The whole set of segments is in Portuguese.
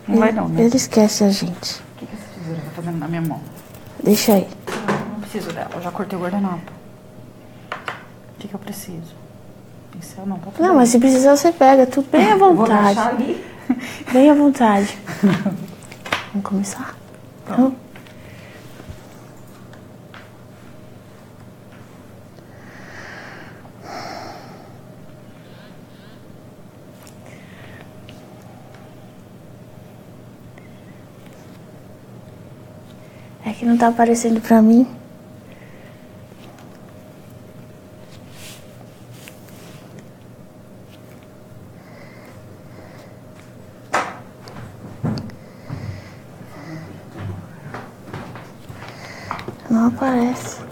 Não vai não, né? Ele esquece a gente. O que essa tesoura tá fazendo na minha mão? Deixa aí. Não preciso dela, eu já cortei o guardanapo. O que eu preciso? Pincel não, tá tudo Não, bem. mas se precisar você pega, tudo bem à Vou vontade. deixar ali. Bem à vontade. Vamos começar? Então, é que não tá aparecendo pra mim. Não aparece.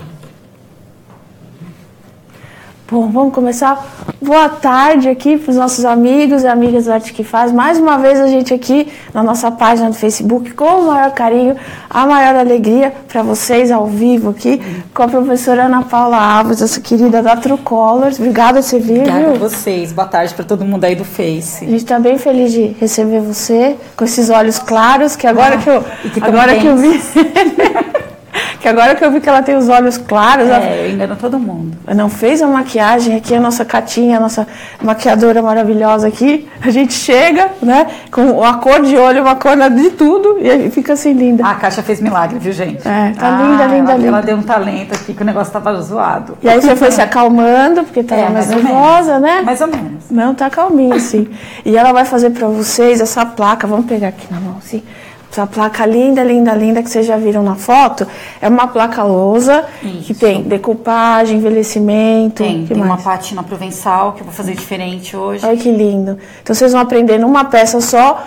Bom, vamos começar. Boa tarde aqui para os nossos amigos e amigas do Arte que Faz. Mais uma vez a gente aqui na nossa página do Facebook, com o maior carinho, a maior alegria para vocês ao vivo aqui, com a professora Ana Paula Alves, essa querida da True Colors. Obrigada por você vir, Obrigada viu? a vocês. Boa tarde para todo mundo aí do Face. A gente está bem feliz de receber você com esses olhos claros, que agora que eu vi que agora que eu vi que ela tem os olhos claros. Eu engano todo mundo. Não fez a maquiagem aqui, a nossa Catinha, a nossa maquiadora maravilhosa aqui. A gente chega, né, com uma cor de olho, uma cor de tudo, e aí fica assim linda. A Caixa fez milagre, viu, gente? Tá linda, linda, linda. Ela deu um talento aqui que o negócio tava zoado. E aí você foi se acalmando, porque tava mais nervosa, né? Mais ou menos. Não, tá calminha, sim. E ela vai fazer pra vocês essa placa, vamos pegar aqui na mão, assim. Essa placa linda, linda, linda, que vocês já viram na foto, é uma placa lousa, que tem decupagem, envelhecimento. Tem uma pátina provençal que eu vou fazer diferente hoje. Olha que lindo. Então vocês vão aprender numa peça só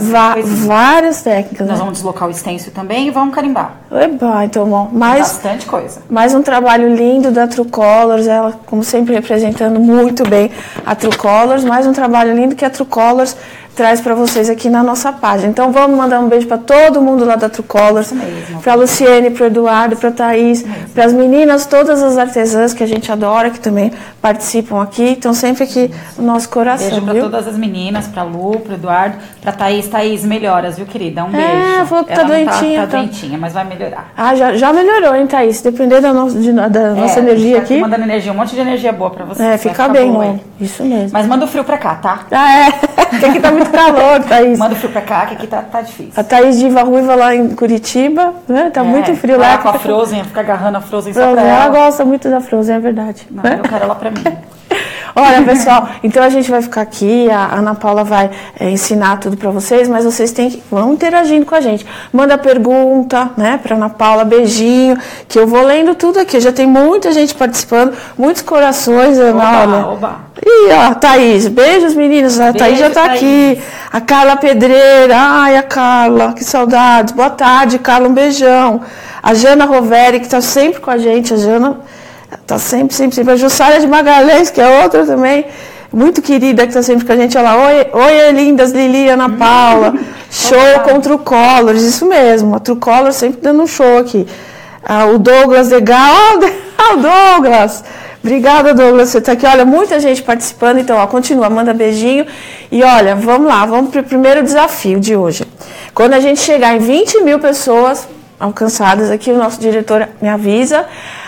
várias técnicas. Nós né? vamos deslocar o stencil também e vamos carimbar. Eba, então bom. Bastante coisa. Mais um trabalho lindo da True Colors, ela, como sempre, representando muito bem a True Colors. Mais um trabalho lindo que a True Colors traz para vocês aqui na nossa página. Então vamos mandar um beijo para todo mundo lá da True Colors, para a Luciene, para o Eduardo, para a Thaís, para as meninas, todas as artesãs que a gente adora, que também participam aqui, estão sempre aqui no nosso coração. Beijo para todas as meninas, para a Lu, para o Eduardo, para a Thaís. Thaís, melhoras, viu, querida? Um beijo. Falou que tá doentinha. Tá doentinha, mas vai melhorar. Já melhorou, hein, Thaís? Se depender da nossa energia aqui. Mandando energia, um monte de energia boa para você. Fica bem, né? Isso mesmo. Mas manda o frio para cá, tá? Porque aqui tá muito calor, Thaís. Manda o frio pra cá, que aqui tá difícil. A Thaís Diva Ruiva lá em Curitiba, né? Tá muito frio lá. Com a Frozen, fica agarrando a Frozen só pra ela gosta muito da Frozen, é verdade. Não, eu quero ela pra mim. Olha, pessoal, então a gente vai ficar aqui, a Ana Paula vai ensinar tudo para vocês, mas vocês vão interagindo com a gente. Manda pergunta, né, para Ana Paula, beijinho, que eu vou lendo tudo aqui. Já tem muita gente participando, muitos corações, Ana, olha. E ó, Thaís, beijos meninas, a Thaís já tá aqui. A Carla Pedreira, ai, a Carla, que saudades. Boa tarde, Carla, um beijão. A Jana Roveri, que tá sempre com a gente, a Jana tá sempre. A Jussara de Magalhães, que é outra também, muito querida, que tá sempre com a gente. Olha lá, oi, lindas, Lili, Ana Paula. Show com True Colors, isso mesmo. A True Colors sempre dando um show aqui. O Douglas legal, o Douglas. Obrigada, Douglas, você tá aqui. Olha, muita gente participando, então, ó, continua, manda beijinho. E olha, vamos lá, vamos pro primeiro desafio de hoje. Quando a gente chegar em 20 mil pessoas alcançadas aqui, o nosso diretor me avisa,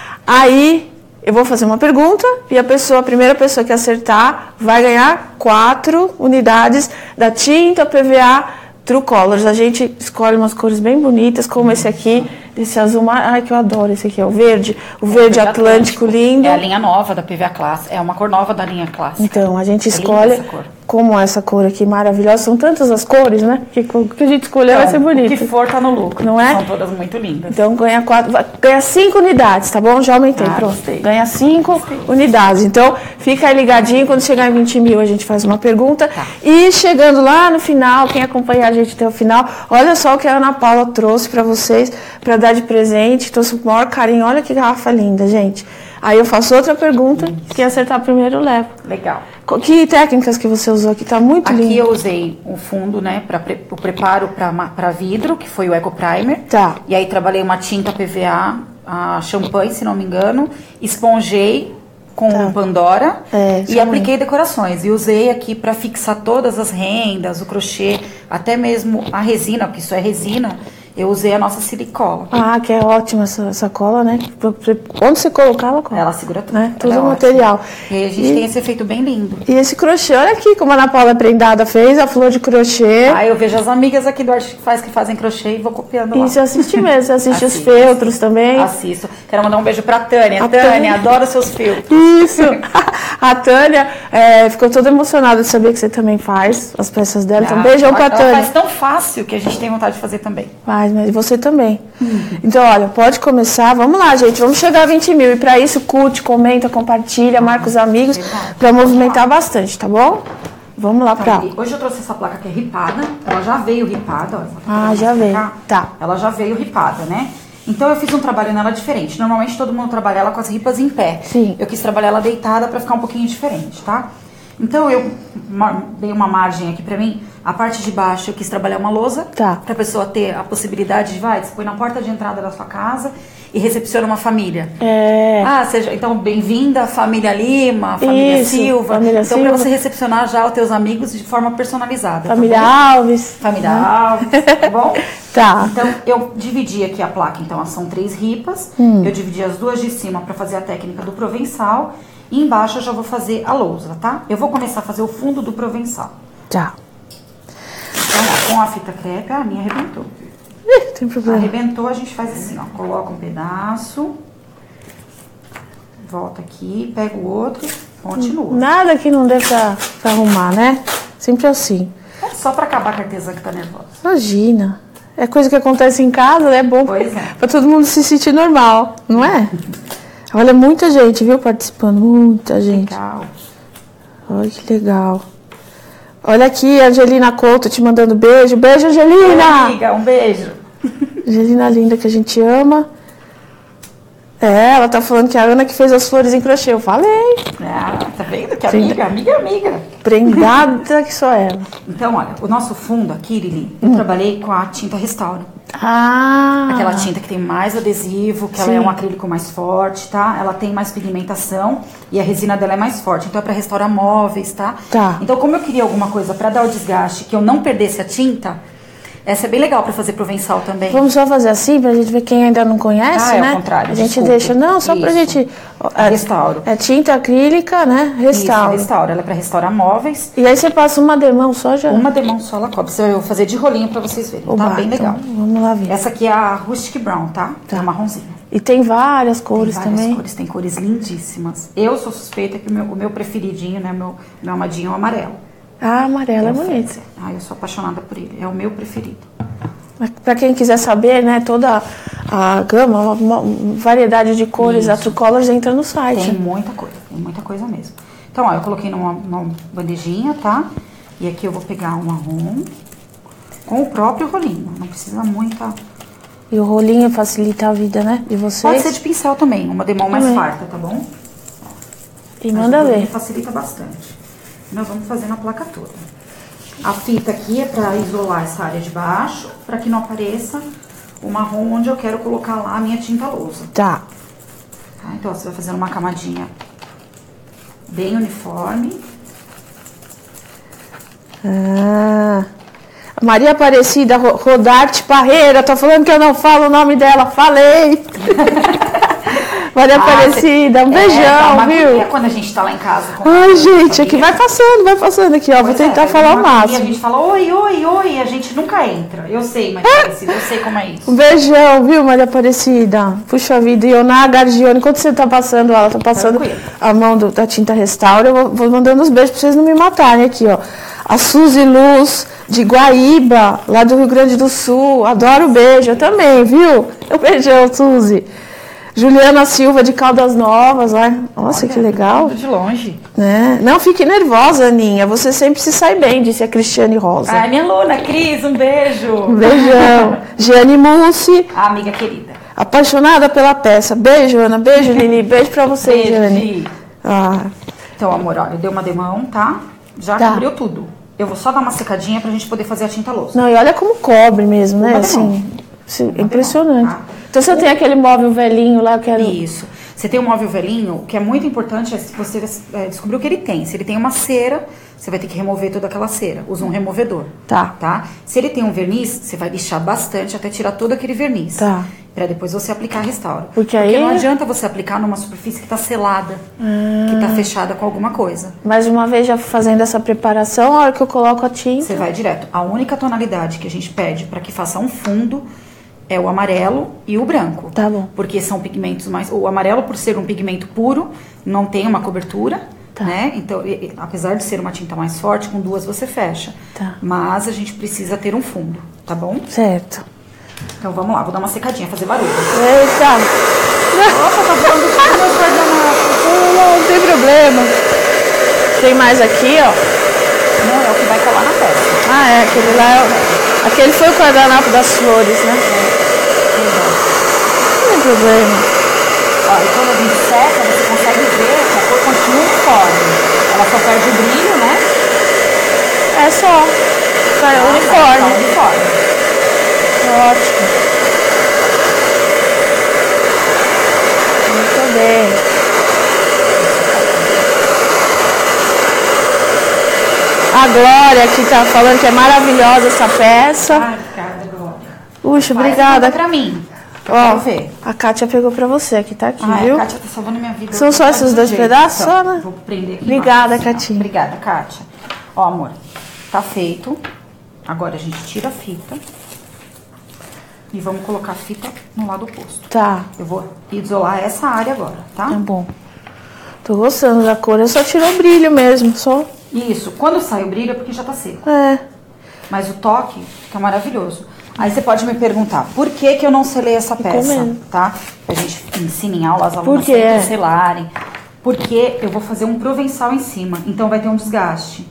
aí eu vou fazer uma pergunta e a primeira pessoa que acertar vai ganhar 4 unidades da tinta PVA True Colors. A gente escolhe umas cores bem bonitas, como esse aqui, desse azul, ai que eu adoro esse aqui, o verde Atlântico lindo. É a linha nova da PVA Class, é uma cor nova da linha clássica. Então, a gente escolhe como essa cor aqui maravilhosa, são tantas as cores, né? Que a gente escolher vai ser bonito. O que for tá no lucro, não é? São todas muito lindas. Então ganha 5 unidades, tá bom? Já aumentei, pronto. Gostei. Ganha 5 unidades. Então fica aí ligadinho, quando chegar em 20 mil a gente faz uma pergunta. Tá. E chegando lá no final, quem acompanhar a gente até o final, olha só o que a Ana Paula trouxe pra vocês, pra dar de presente, trouxe com o maior carinho. Olha que garrafa linda, gente. Aí eu faço outra pergunta, quem acertar primeiro leva. Legal. Que técnicas que você usou aqui? Tá muito lindo. Aqui eu usei um fundo, né, o preparo para vidro, que foi o Eco Primer. Tá. E aí trabalhei uma tinta PVA, a champanhe, se não me engano, esponjei com Pandora e chama apliquei decorações. E usei aqui para fixar todas as rendas, o crochê, até mesmo a resina, porque isso é resina. Eu usei a nossa silicola. Ah, que é ótima essa cola, né? Onde você colocar, ela cola. Ela segura tudo. Né? Tudo é material. E aí a gente tem esse efeito bem lindo. E esse crochê, olha aqui como a Ana Paula Prendada fez, a flor de crochê. Ah, eu vejo as amigas aqui do Arte que fazem crochê e vou copiando lá. E você assiste mesmo, você assiste os feltros também. Assisto. Quero mandar um beijo pra Tânia. Tânia, adoro seus feltros. Isso. A Tânia ficou toda emocionada de saber que você também faz as peças dela. Então, beijão pra Tânia. Ela faz tão fácil que a gente tem vontade de fazer também. Mas você também. Então, olha, pode começar. Vamos lá, gente. Vamos chegar a 20 mil. E para isso, curte, comenta, compartilha, marca os amigos para movimentar bastante, tá bom? Vamos lá pra... Hoje eu trouxe essa placa que é ripada. Ela já veio ripada. Ó, já veio. Tá. Ela já veio ripada, né? Então eu fiz um trabalho nela diferente. Normalmente todo mundo trabalha ela com as ripas em pé. Sim. Eu quis trabalhar ela deitada para ficar um pouquinho diferente, tá? Então eu dei uma margem aqui pra mim. A parte de baixo eu quis trabalhar uma lousa. Tá. Pra pessoa ter a possibilidade de, você põe na porta de entrada da sua casa e recepciona uma família. Então, bem-vinda, família Lima, família Silva. Família então, Silva. pra você recepcionar já os teus amigos de forma personalizada. Família tá Alves. Família Alves, tá bom? Tá. Então, eu dividi aqui a placa, então, são 3 ripas. Eu dividi as 2 de cima pra fazer a técnica do provençal. E embaixo eu já vou fazer a lousa, tá? Eu vou começar a fazer o fundo do provençal. Tá. Então, com a fita crepe, a minha arrebentou. Tem problema. Arrebentou, a gente faz assim, ó. Coloca um pedaço. Volta aqui, pega o outro, continua. Nada que não dê pra arrumar, né? Sempre assim. É só pra acabar com a artesã que tá nervosa. Imagina. É coisa que acontece em casa, é bom pra todo mundo se sentir normal, não é? Olha, muita gente, viu, participando. Muita gente. Legal. Olha que legal. Olha aqui, a Angelina Couto te mandando beijo. Beijo, Angelina! Oi, amiga, um beijo. Angelina linda, que a gente ama. Ela tá falando que é a Ana que fez as flores em crochê. Eu falei. Tá vendo? Que amiga. Prendada que sou ela. Então, olha, o nosso fundo aqui, Lili, eu trabalhei com a tinta Restauro. Aquela tinta que tem mais adesivo, que ela é um acrílico mais forte, tá? Ela tem mais pigmentação e a resina dela é mais forte. Então é pra restaurar móveis, tá? Então, como eu queria alguma coisa pra dar o desgaste, que eu não perdesse a tinta, essa é bem legal pra fazer provençal também. Vamos só fazer assim, pra gente ver quem ainda não conhece, né? É o contrário, a gente desculpa. deixa... Não, só pra gente... Restauro. É tinta acrílica, né? Restauro. Isso, restauro. Ela é pra restaurar móveis. E aí você passa uma demão só já? Uma demão só, ela cobre. Eu vou fazer de rolinho pra vocês verem, tá? Bem legal. Então, vamos lá ver. Essa aqui é a Rustic Brown, tá? É marronzinha. E tem várias cores também. Tem cores lindíssimas. Eu sou suspeita que o meu preferidinho, né? Meu amadinho é o amarelo. Amarelo é bonito. Eu sou apaixonada por ele. É o meu preferido. Para quem quiser saber, né, toda a gama, uma variedade de cores, a True Colors entra no site. Tem muita coisa mesmo. Então, ó, eu coloquei numa bandejinha, tá? E aqui eu vou pegar um marrom com o próprio rolinho, não precisa muita... E o rolinho facilita a vida, né, de vocês? Pode ser de pincel também, uma demão mais farta, tá bom? E manda ver. Facilita bastante. Nós vamos fazer na placa toda. A fita aqui é pra isolar essa área de baixo, pra que não apareça o marrom onde eu quero colocar lá a minha tinta lousa. Tá. Então, você vai fazendo uma camadinha bem uniforme. Maria Aparecida Rodarte Parreira, tô falando que eu não falo o nome dela, falei. Maria Aparecida, um beijão, viu? Quando a gente tá lá em casa. Ai, gente, aqui vai passando aqui, ó. Vou tentar falar o máximo. E a gente fala oi, e a gente nunca entra. Eu sei, Maria Aparecida, eu sei como é isso. Um beijão, viu, Maria Aparecida? Puxa vida, Ioná Gargione, enquanto você tá passando, ela tá passando a mão da tinta Restauro, eu vou mandando os beijos pra vocês não me matarem aqui, ó. A Suzy Luz, de Guaíba, lá do Rio Grande do Sul, adoro o beijo, eu também, viu? Um beijão, Suzy. Juliana Silva, de Caldas Novas, nossa, que legal. De longe. Não fique nervosa, Aninha, você sempre se sai bem, disse a Cristiane Rosa. Ai, minha aluna, Cris, um beijo. Um beijão. Giane Mussi. A amiga querida. Apaixonada pela peça. Beijo, Ana, beijo, Lili, beijo pra você, Giane. Então, amor, olha, deu uma demão, tá? Já cobriu tudo. Eu vou só dar uma secadinha pra gente poder fazer a tinta lousa. Não, e olha como cobre mesmo, né? Assim, impressionante. Tá? Então você tem aquele móvel velhinho lá, eu quero... Isso. Você tem um móvel velhinho, o que é muito importante é você descobrir o que ele tem. Se ele tem uma cera, você vai ter que remover toda aquela cera. Usa um removedor. Tá? Se ele tem um verniz, você vai lixar bastante até tirar todo aquele verniz. Pra depois você aplicar a restaura. Porque aí... não adianta você aplicar numa superfície que tá selada, que tá fechada com alguma coisa. Mas uma vez já fazendo essa preparação, a hora que eu coloco a tinta... Você vai direto. A única tonalidade que a gente pede para que faça um fundo é o amarelo e o branco. Tá bom. Porque são pigmentos mais... O amarelo, por ser um pigmento puro, não tem uma cobertura, né? Então, apesar de ser uma tinta mais forte, com 2 você fecha. Mas a gente precisa ter um fundo, tá bom? Certo. Então vamos lá, vou dar uma secadinha, fazer barulho. Eita! Nossa, tá falando tudo meus guardanapos. Não tem problema. Tem mais aqui, ó. Não, é o que vai colar na peça. Ah, é, aquele lá é... Aquele foi o guardanapo das flores, né? Não tem problema. Ó, e quando a gente seca, você consegue ver que a cor continua uniforme. Ela só perde o brilho, né? É só. Sai uniforme. Ótimo. Muito bem. A Glória que tá falando que é maravilhosa essa peça. Ai, obrigada, Glória. Puxa, obrigada. Pra mim. Ó, a Kátia pegou pra você, aqui tá aqui, viu? A Kátia tá salvando minha vida. São só esses 2 pedaços, então, só, né? Vou prender aqui. Obrigada, Katinha. Obrigada, Kátia. Ó, amor, tá feito. Agora a gente tira a fita. E vamos colocar a fita no lado oposto. Tá. Eu vou isolar essa área agora, tá? Tá bom. Tô gostando da cor, eu só tirou o brilho mesmo, só. Isso, quando sai o brilho é porque já tá seco. É. Mas o toque fica maravilhoso. Aí você pode me perguntar, por que que eu não selei essa peça, tá? A gente ensina em aula as alunas a selarem. Porque eu vou fazer um provençal em cima, então vai ter um desgaste,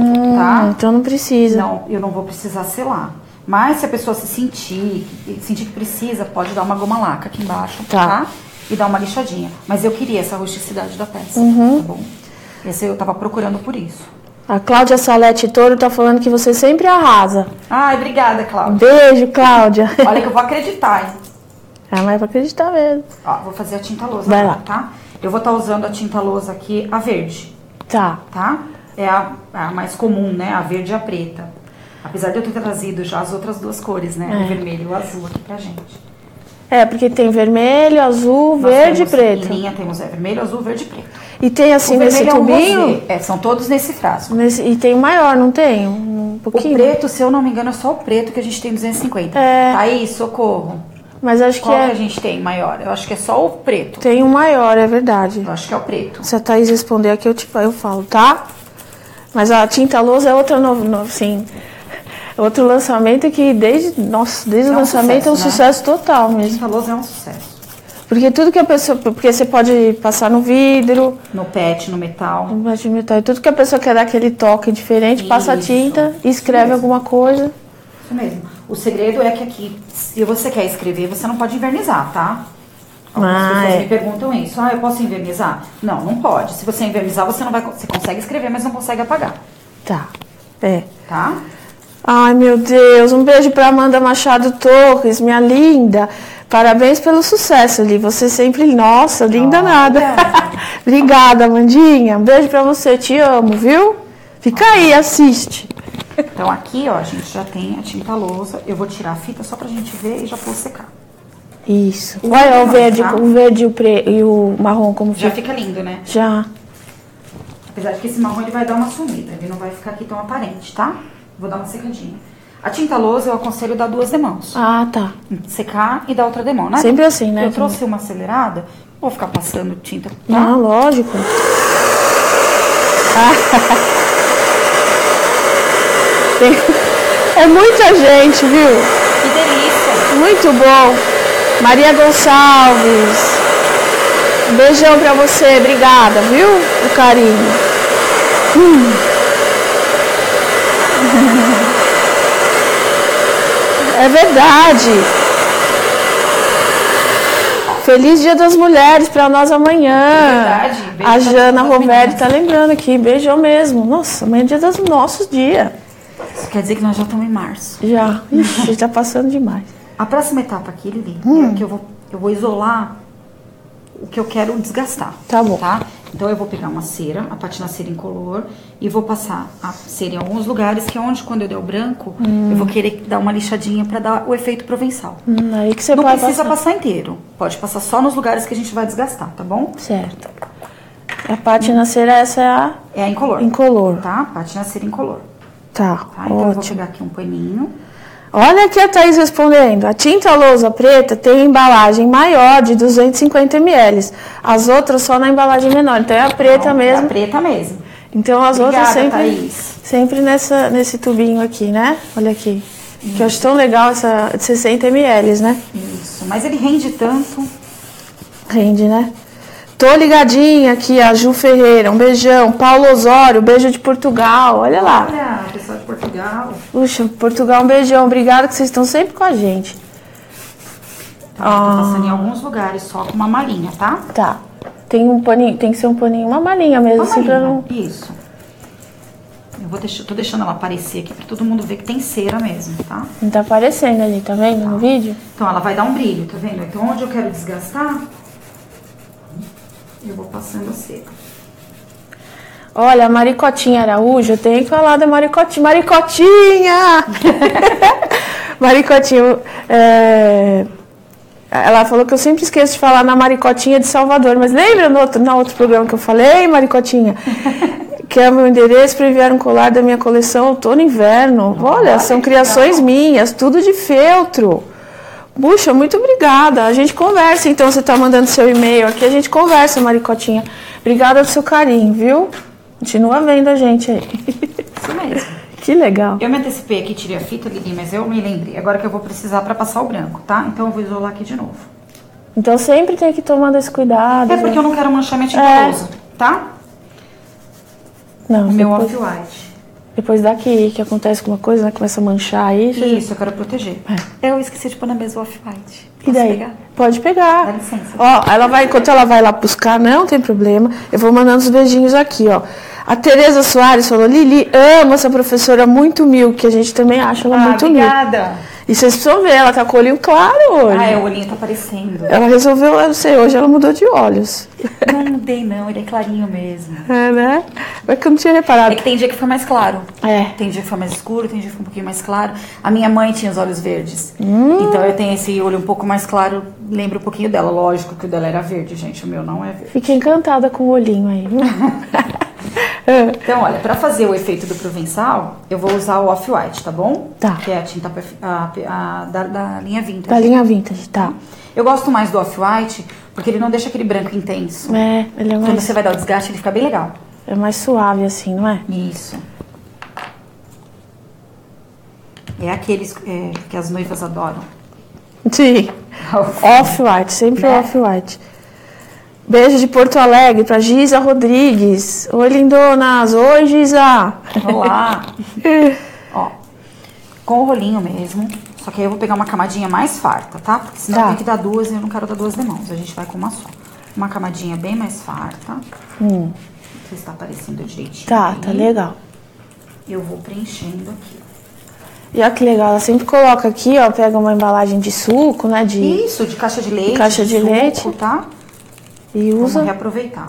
tá? Então não precisa. Não, eu não vou precisar selar. Mas se a pessoa sentir que precisa, pode dar uma goma laca aqui embaixo, tá? E dar uma lixadinha. Mas eu queria essa rusticidade da peça, tá bom? Esse eu tava procurando por isso. A Cláudia Salete Toro tá falando que você sempre arrasa. Ai, obrigada, Cláudia. Beijo, Cláudia. Olha que eu vou acreditar, hein? Ah, mas pra acreditar mesmo. Ó, vou fazer a tinta lousa Vai agora, lá. tá? Eu vou estar usando a tinta lousa aqui, a verde. Tá. É a mais comum, né? A verde e a preta. Apesar de eu ter trazido já as outras 2 cores, né? O vermelho e o azul aqui pra gente. É, porque tem vermelho, azul, verde e preto. Em linha temos vermelho, azul, verde e preto. E tem assim nesse tubinho? São todos nesse frasco. E tem o maior, não tem? Um pouquinho? O preto, se eu não me engano, é só o preto que a gente tem 250. Tá aí, socorro. Mas acho Qual que a gente tem maior? Eu acho que é só o preto. Tem um maior, é verdade. Eu acho que é o preto. Se a Thaís responder aqui, eu falo, tá? Mas a tinta lousa é outra assim, outro lançamento que desde o lançamento é um sucesso total mesmo. A tinta lousa é um sucesso. Porque tudo que a pessoa... Porque você pode passar no vidro... No PET, no metal. No PET, no metal. E tudo que a pessoa quer dar aquele toque diferente, passa a tinta e escreve alguma coisa. Isso mesmo. O segredo é que aqui, se você quer escrever, você não pode invernizar, tá? Algumas pessoas me perguntam isso. Eu posso invernizar? Não, não pode. Se você invernizar, você não vai... Você consegue escrever, mas não consegue apagar. Tá. Tá? Ai, meu Deus. Um beijo pra Amanda Machado Torres, minha linda. Parabéns pelo sucesso, Li. Você sempre... Nossa, linda nada. Obrigada, Amandinha. Um beijo pra você. Te amo, viu? Fica aí, assiste. Então, aqui, ó, a gente já tem a tinta lousa. Eu vou tirar a fita só pra gente ver e já vou secar. Isso. Olha o verde, tá? O verde e o marrom como já fica lindo, né? Já. Apesar de que esse marrom ele vai dar uma sumida. Ele não vai ficar aqui tão aparente, tá? Vou dar uma secadinha. A tinta lousa eu aconselho dar 2 demãos. Ah, tá. Secar e dar outra demão, né? Sempre assim, né? Eu trouxe uma acelerada, vou ficar passando tinta. Tá? Não, lógico. É muita gente, viu? Que delícia. Muito bom. Maria Gonçalves. Um beijão pra você. Obrigada, viu? O carinho. É verdade. Feliz Dia das Mulheres para nós amanhã. É verdade. A Jana Rovelli tá lembrando aqui. Beijão mesmo. Nossa, amanhã é dia dos nossos dias. Isso quer dizer que nós já estamos em março. Já. Ixi, tá passando demais. A próxima etapa aqui, Lili, é que eu vou isolar o que eu quero desgastar. Tá bom. Tá? Então eu vou pegar uma cera, a patina cera incolor, e vou passar a cera em alguns lugares, que é onde quando eu der o branco, eu vou querer dar uma lixadinha pra dar o efeito provençal. Aí que você não pode precisa passar inteiro, pode passar só nos lugares que a gente vai desgastar, tá bom? Certo. A patina cera, essa é a... É a incolor. Incolor. Tá? Patina cera incolor. Tá, Então eu vou pegar aqui um paninho. Olha aqui a Thaís respondendo. A tinta lousa preta tem embalagem maior de 250 ml. As outras só na embalagem menor. Então é a preta mesmo. É a preta mesmo. Então as Obrigada, outras Thaís. sempre nesse tubinho aqui, né? Olha aqui. Que eu acho tão legal essa de 60 ml, né? Isso, mas ele rende tanto. Rende, né? Tô ligadinha aqui, a Ju Ferreira, um beijão. Paulo Osório, beijo de Portugal, olha lá. Olha, pessoal de Portugal. Puxa, Portugal, um beijão. Obrigada que vocês estão sempre com a gente. Tá, tô passando em alguns lugares só com uma malinha, tá? Tá. Tem um paninho, tem que ser um paninho, uma malinha mesmo, Uma assim, malinha, pra não... isso. Tô deixando ela aparecer aqui pra todo mundo ver que tem cera mesmo, tá? Não tá aparecendo ali, tá vendo no vídeo? Então ela vai dar um brilho, tá vendo? Então onde eu quero desgastar, eu vou passando a cera. Olha, a Maricotinha Araújo, eu tenho que falar da Maricotinha. Maricotinha! Maricotinha, ela falou que eu sempre esqueço de falar na Maricotinha de Salvador, mas lembra no outro programa que eu falei, Maricotinha? Que é o meu endereço para enviar um colar da minha coleção outono e inverno. Olha, são criações minhas, tudo de feltro. Puxa, muito obrigada. A gente conversa, então você tá mandando seu e-mail aqui, a gente conversa, Maricotinha. Obrigada pelo seu carinho, viu? Continua vendo a gente aí. Isso mesmo. Que legal. Eu me antecipei aqui, tirei a fita, Lili, mas eu me lembrei. Agora que eu vou precisar pra passar o branco, tá? Então eu vou isolar aqui de novo. Então sempre tem que tomar esse cuidado. É porque eu não quero manchar minha tinta lousa, tá? Não, Meu off-white. Depois daqui que acontece alguma coisa, né? Começa a manchar aí. Isso, eu quero proteger. Eu esqueci de pôr na mesa o off-white. E daí? Pegar? Pode pegar. Dá licença. Ó, enquanto ela vai lá buscar, não tem problema. Eu vou mandando os beijinhos aqui, ó. A Tereza Soares falou, Lili, amo essa professora muito humilde, que a gente também acha ela muito humilde. Obrigada. E vocês precisam ver, ela tá com o olhinho claro hoje. O olhinho tá aparecendo. Ela resolveu, eu não sei, hoje ela mudou de olhos. Não mudei não, ele é clarinho mesmo. É, né? É que eu não tinha reparado. É que tem dia que foi mais claro. É. Tem dia que foi mais escuro, tem dia que foi um pouquinho mais claro. A minha mãe tinha os olhos verdes. Então eu tenho esse olho um pouco mais claro, lembra um pouquinho dela. Lógico que o dela era verde, gente, o meu não é verde. Fiquei encantada com o olhinho aí, viu? Então, olha, pra fazer o efeito do provençal, eu vou usar o off-white, tá bom? Tá. Que é a tinta da linha vintage. Da linha vintage, tá. Eu gosto mais do off-white, porque ele não deixa aquele branco intenso. É, ele é mais... Quando você vai dar o desgaste, ele fica bem legal. É mais suave assim, não é? Isso. É aqueles que as noivas adoram. Sim. Off-white, sempre off-white. Beijo de Porto Alegre pra Giza Rodrigues. Oi, lindonas. Oi, Giza. Olá. Ó, com o rolinho mesmo. Só que aí eu vou pegar uma camadinha mais farta, tá? Porque senão eu tenho que dar duas e eu não quero dar duas demãos. A gente vai com uma só. Uma camadinha bem mais farta. Não sei se tá aparecendo direitinho. Tá legal. Eu vou preenchendo aqui. E olha que legal, ela sempre coloca aqui, ó, pega uma embalagem de suco, né? Isso, de caixa de leite. Caixa de suco, leite. Tá? E usa. Vamos reaproveitar.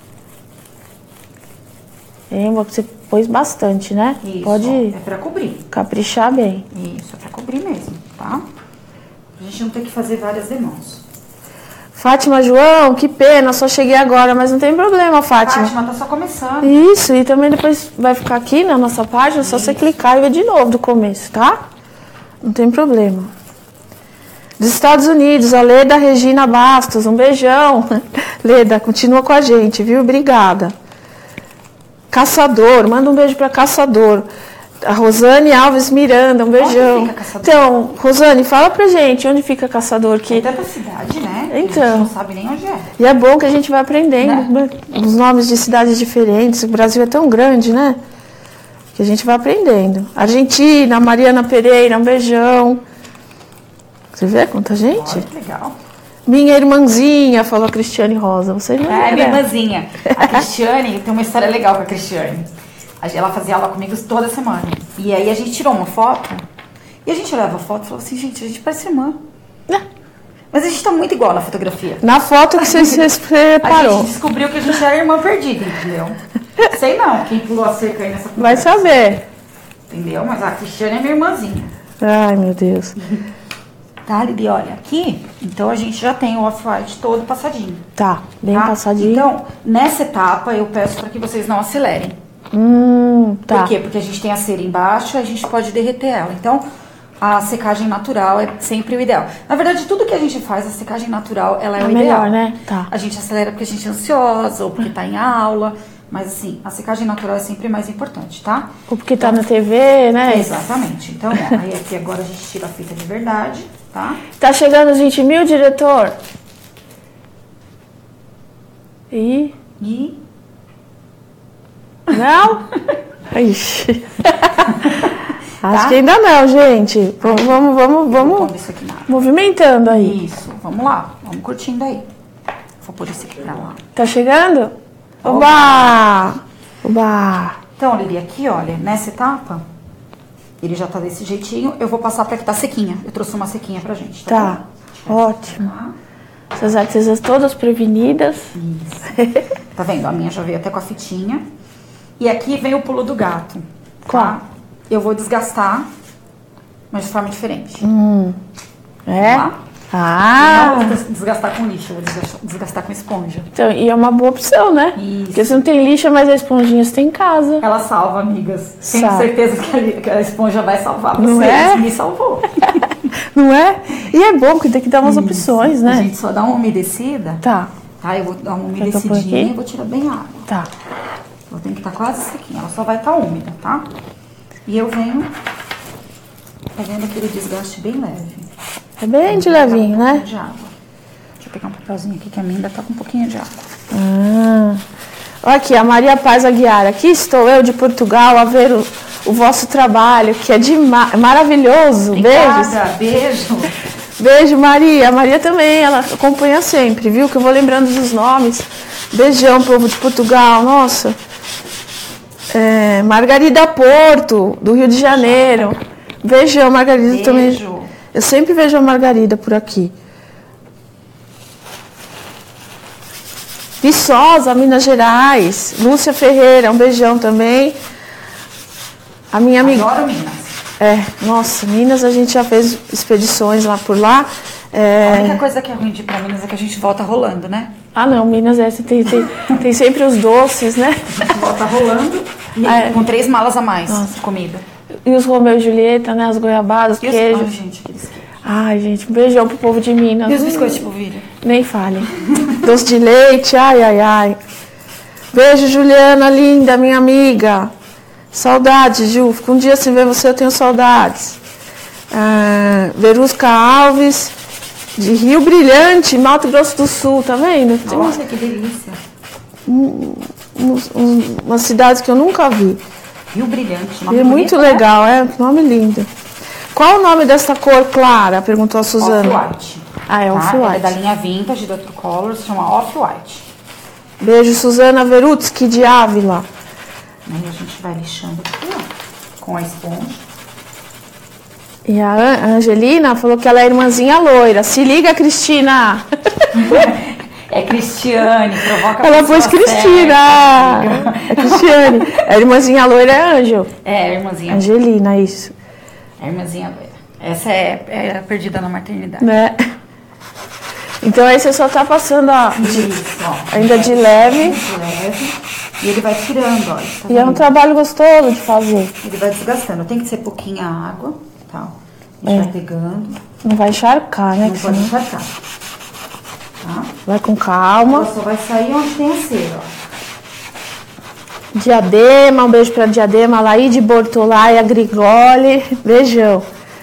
Você pôs bastante, né? Isso, pode é pra cobrir. Caprichar bem. Isso, é pra cobrir mesmo, tá? Pra gente não ter que fazer várias demãos. Fátima João, que pena, só cheguei agora, mas não tem problema, Fátima. Fátima tá só começando. Isso, e também depois vai ficar aqui na nossa página, é só você clicar e ver de novo do começo, tá? Não tem problema. Dos Estados Unidos, a Leda Regina Bastos, um beijão. Leda, continua com a gente, viu? Obrigada. Caçador, manda um beijo pra Caçador. A Rosane Alves Miranda, um beijão. Onde fica Caçador? Então, Rosane, fala pra gente onde fica Caçador. Que... É tanta cidade, né? Então. A gente não sabe nem onde é. E é bom que a gente vai aprendendo, né? Os nomes de cidades diferentes. O Brasil é tão grande, né? Que a gente vai aprendendo. Argentina, Mariana Pereira, um beijão. Você vê quanta gente? Olha, que legal. Minha irmãzinha, falou a Cristiane Rosa. Você não É, minha irmãzinha. A Cristiane, tem uma história legal com a Cristiane. Ela fazia aula comigo toda semana. E aí a gente tirou uma foto. E a gente olhava a foto e falou assim, gente, a gente parece irmã. Mas a gente tá muito igual na fotografia. Na foto que você separou. A gente descobriu que a gente era irmã perdida, entendeu? Sei não, quem pulou a cerca aí nessa conversa. Vai saber. Entendeu? Mas a Cristiane é minha irmãzinha. Ai, meu Deus. Tá, Lili, olha, aqui, então a gente já tem o off-white todo passadinho. Tá, bem passadinho. Então, nessa etapa, eu peço para que vocês não acelerem. Tá. Por quê? Porque a gente tem a cera embaixo e a gente pode derreter ela. Então, a secagem natural é sempre o ideal. Na verdade, tudo que a gente faz, a secagem natural, ela é o ideal. Melhor, né? Tá. A gente acelera porque a gente é ansiosa ou porque tá em aula. Mas assim, a secagem natural é sempre mais importante, tá? Ou porque tá na TV, né? Exatamente. Então, ó, aí aqui agora a gente tira a fita de verdade, tá? Tá chegando os 20 mil, diretor? E? Não? Ixi. Acho que ainda não, gente. Vamos Isso aqui na água. movimentando aí. Isso, vamos lá. Vamos curtindo aí. Vou pôr isso aqui pra lá. Tá chegando? Oba! Oba! Então, Lili, aqui, olha, nessa etapa, ele já tá desse jeitinho. Eu vou passar pra que tá sequinha. Eu trouxe uma sequinha pra gente, tá? Ótimo. Essas artesãs todas prevenidas. Isso. Tá vendo? A minha já veio até com a fitinha. E aqui vem o pulo do gato. Qual? Tá? Eu vou desgastar, mas de forma diferente. É? Tá? Ah! Não vou desgastar com lixo, eu vou desgastar com esponja. Então, e é uma boa opção, né? Isso. Porque você não tem lixa, mas a esponjinha você tem em casa. Ela salva, amigas. Tenho Salva. certeza que a esponja vai salvar Não vocês. é? Me salvou. Não é? E é bom, porque tem que dar umas opções, A né? gente só dá uma umedecida. Tá, Tá, eu vou dar uma por umedecidinha aqui? e vou tirar bem a água. tá. Ela tem que estar quase sequinha, ela só vai estar úmida, tá? E eu venho fazendo aquele desgaste bem leve. É bem de levinho, né? De água. Deixa eu pegar um papelzinho aqui que a minha ainda tá com um pouquinho de água. Olha aqui, a Maria Paz Aguiar. Aqui estou eu de Portugal a ver o vosso trabalho, que é maravilhoso. Beijos. Obrigada, beijo. Beijo, Maria. A Maria também, ela acompanha sempre, viu? Que eu vou lembrando dos nomes. Beijão, povo de Portugal. Nossa. Margarida Porto, do Rio de Janeiro. Beijão, Margarida Beijo. também. Eu sempre vejo a Margarida por aqui. Viçosa, Minas Gerais. Lúcia Ferreira, um beijão também. A minha amiga. Adoro Minas. Nossa, Minas a gente já fez expedições lá por lá. A única coisa que é ruim de ir pra Minas é que a gente volta rolando, né? Ah, não, Minas tem sempre os doces, né? A gente volta rolando e com 3 malas a mais de comida. E os Romeu e Julieta, né? As goiabadas, queijo. Ai, gente, aqueles queijos. Ai, gente, um beijão pro povo de Minas. E os biscoitos de polvilho? Nem fale. Doce de leite, ai, ai, ai. Beijo, Juliana, linda, minha amiga. Saudades, Ju. Fica um dia sem ver você, eu tenho saudades. Verusca Alves, de Rio Brilhante, Mato Grosso do Sul, tá vendo? Tem Olha que delícia. umas cidades que eu nunca vi. Rio Brilhante. E é muito legal, nome lindo. Qual o nome dessa cor clara? Perguntou a Suzana. Off-White. É Off-White. É da linha Vintage, Dr. Color, se chama Off-White. Beijo, Suzana Verutsky, de Ávila. Aí a gente vai lixando aqui, ó, com a esponja. E a Angelina falou que ela é irmãzinha loira. Se liga, Cristina! É Cristiane, provoca a Ela pôs Cristina! É Cristiane. A irmãzinha loira é Ângel. É, a irmãzinha. Angelina, isso. A irmãzinha loira. Essa é a perdida na maternidade. Né? Então aí você só tá passando Isso, ó. ainda de leve. De leve. E ele vai tirando, ó. Tá E é um vendo? trabalho gostoso de fazer. Ele vai desgastando. Tem que ser pouquinha água, tá? A gente vai pegando. Não vai encharcar, né? Não que pode senão- encharcar. Tá? Vai com calma. Ela só vai sair onde tem a cera, ó. Diadema, um beijo pra Diadema, Laíde Bortolai, a Grigoli. Beijão.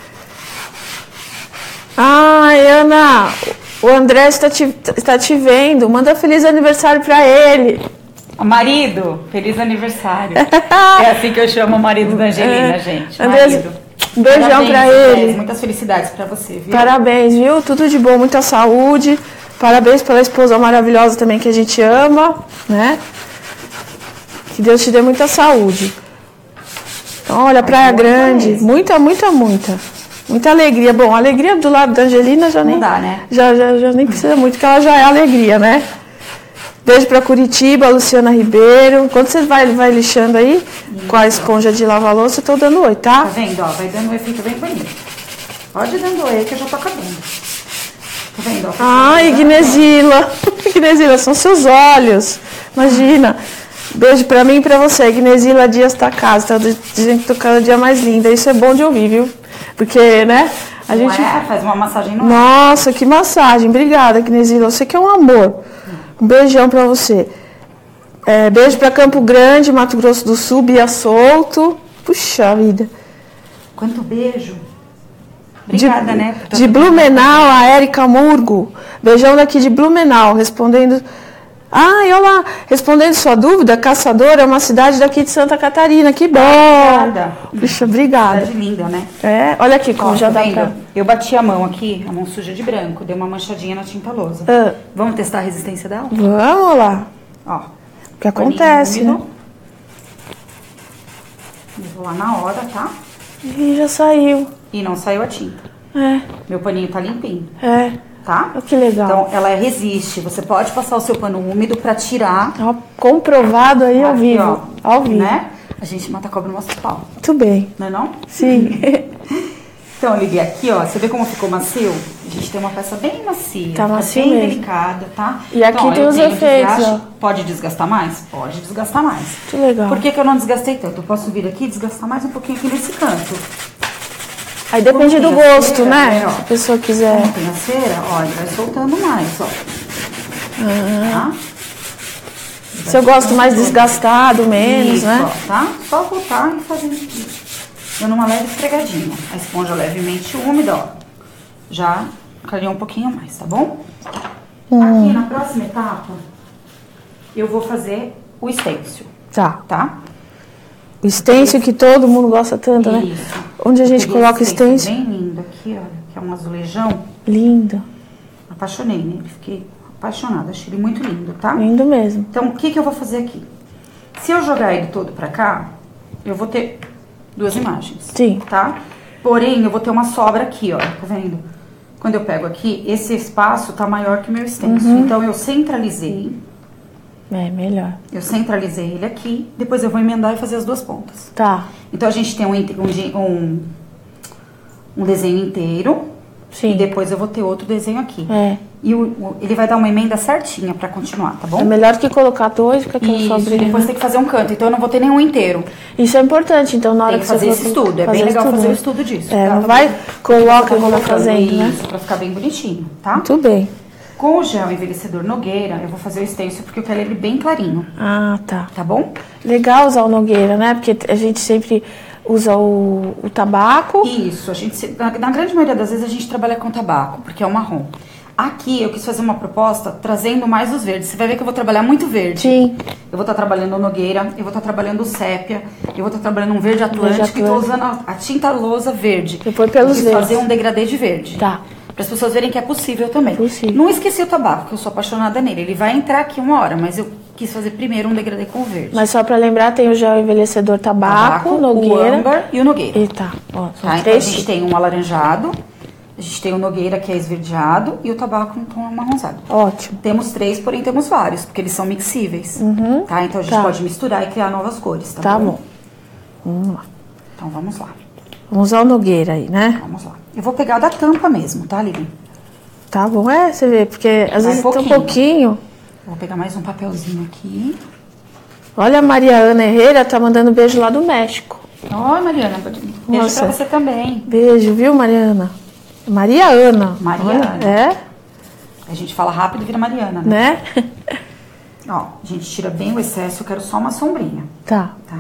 Ai, Ana, o André está te vendo. Manda feliz aniversário pra ele. Marido, feliz aniversário. É assim que eu chamo o marido da Angelina, gente. André, Marido. um beijão Parabéns, pra Andrés. ele. Muitas felicidades pra você, viu? Parabéns, viu? Tudo de bom, muita saúde. Parabéns pela esposa maravilhosa também que a gente ama, né? Que Deus te dê muita saúde. Então, olha, Praia Grande, muita, muita, muita. Muita alegria. Bom, alegria do lado da Angelina já nem... Não dá, né? Já nem precisa muito, porque ela já é alegria, né? Beijo pra Curitiba, Luciana Ribeiro. Quando você vai lixando aí, com a esponja de lavar louça, eu tô dando oi, tá? Tá vendo, ó? Vai dando um efeito bem bonito. Pode ir dando oi que eu já tô acabando. Tá vendo, ó? Ai, Ignesila. Ignesila, são seus olhos. Imagina. Beijo pra mim e pra você. Ignesila Dias tá casa. Tá dizendo que tô cada dia mais linda. Isso é bom de ouvir, viu? Porque, né? A gente faz uma massagem no Nossa, que massagem. Obrigada, Ignesila. Você que é um amor. Um beijão pra você. Beijo pra Campo Grande, Mato Grosso do Sul, Bia Souto. Puxa vida. Quanto beijo. Obrigada, né? De Blumenau, a Érica Murgo. Beijão daqui de Blumenau, respondendo... Ai, olha lá, respondendo sua dúvida, Caçador é uma cidade daqui de Santa Catarina, que bom! Obrigada. Puxa, obrigada. Cidade linda, né? Olha aqui como já tá dá vendo? pra... Eu bati a mão aqui, a mão suja de branco, deu uma manchadinha na tinta lousa. Vamos testar a resistência dela? Vamos lá. Ó. O que acontece, né? Eu vou lá na hora, tá? E já saiu. E não saiu a tinta. Meu paninho tá limpinho. Tá? Que legal. Então, ela resiste. Você pode passar o seu pano úmido pra tirar. Ó, comprovado aí ao vivo. Ó, ao vivo. Né? A gente mata a cobra no nosso pau. Muito bem. Não é não? Sim. Então, eu liguei aqui, ó. Você vê como ficou macio? A gente tem uma peça bem macia. Tá macio bem mesmo. delicada, tá? E aqui então, tem os efeitos, ó. Pode desgastar mais? Pode desgastar mais. Que legal. Por que eu não desgastei tanto? Eu posso vir aqui e desgastar mais um pouquinho aqui nesse canto. Aí depende do gosto, cera, né? Se a pessoa quiser. Como tem a cera, ó, ele vai soltando mais, ó. Tá? Se eu gosto mais desgastado, menos, Isso, né? Ó, tá? Só voltar e fazer isso. Dando uma leve esfregadinha. A esponja levemente úmida, ó. Já clareou um pouquinho mais, tá bom? Aqui na próxima etapa, eu vou fazer o stencil. Tá? O stencil que todo mundo gosta tanto, né? Isso. Onde a gente coloca o stencil. Bem lindo aqui, ó. Que é um azulejão. Lindo. Apaixonei nele. Fiquei apaixonada. Achei ele muito lindo, tá? Lindo mesmo. Então, o que eu vou fazer aqui? Se eu jogar ele todo pra cá, eu vou ter duas imagens. Sim. Tá? Porém, eu vou ter uma sobra aqui, ó. Tá vendo? Quando eu pego aqui, esse espaço tá maior que o meu stencil. Então, eu centralizei. Melhor. Eu centralizei ele aqui. Depois eu vou emendar e fazer as duas pontas. Tá. Então, a gente tem um desenho inteiro. Sim. E depois eu vou ter outro desenho aqui. E ele vai dar uma emenda certinha pra continuar, tá bom? É melhor que colocar dois, porque aquela Isso, sobrinha. depois tem que fazer um canto. Então eu não vou ter nenhum inteiro. Isso é importante, então na hora Tem que fazer esse estudo. É bem legal fazer o estudo disso. Tá? Não vai, coloca e vai fazendo, né? Isso, pra ficar bem bonitinho, tá? Muito bem. Com o gel envelhecedor Nogueira, eu vou fazer o stencil porque eu quero ele bem clarinho. Ah, tá. Tá bom? Legal usar o Nogueira, né? Porque a gente sempre usa o tabaco. Isso, na grande maioria das vezes a gente trabalha com tabaco, porque é o marrom. Aqui eu quis fazer uma proposta trazendo mais os verdes. Você vai ver que eu vou trabalhar muito verde. Sim. Eu vou estar trabalhando o Nogueira, eu vou estar trabalhando o sépia, eu vou estar trabalhando um verde atlântico e tô usando a tinta lousa verde. Depois pelos verdes. Fazer um degradê de verde. Tá. Para as pessoas verem que é possível também. Possível. Não esqueci o tabaco, que eu sou apaixonada nele. Ele vai entrar aqui uma hora, mas eu quis fazer primeiro um degradê com o verde. Mas só para lembrar, tem o gel envelhecedor tabaco, Nogueira. O âmbar e o Nogueira. E tá. Ó, são Então três. a gente tem um alaranjado, a gente tem o Nogueira, que é esverdeado, e o tabaco em tom amarronzado. Ótimo. Temos 3, porém temos vários, porque eles são mixíveis. Tá? Então a gente pode misturar e criar novas cores, Tá bom. Vamos lá. Então vamos lá. Vamos usar o Nogueira aí, né? Vamos lá. Eu vou pegar da tampa mesmo, tá, Lívia? Tá bom, você vê, porque às vezes tem um pouquinho. Vou pegar mais um papelzinho aqui. Olha, a Maria Ana Herrera tá mandando beijo lá do México. Oi, Mariana. Beijo pra você também. Beijo, viu, Mariana? Maria Ana. Mariana. É? A gente fala rápido e vira Mariana, né? Né? Ó, a gente tira bem o excesso, eu quero só uma sombrinha. Tá. Tá?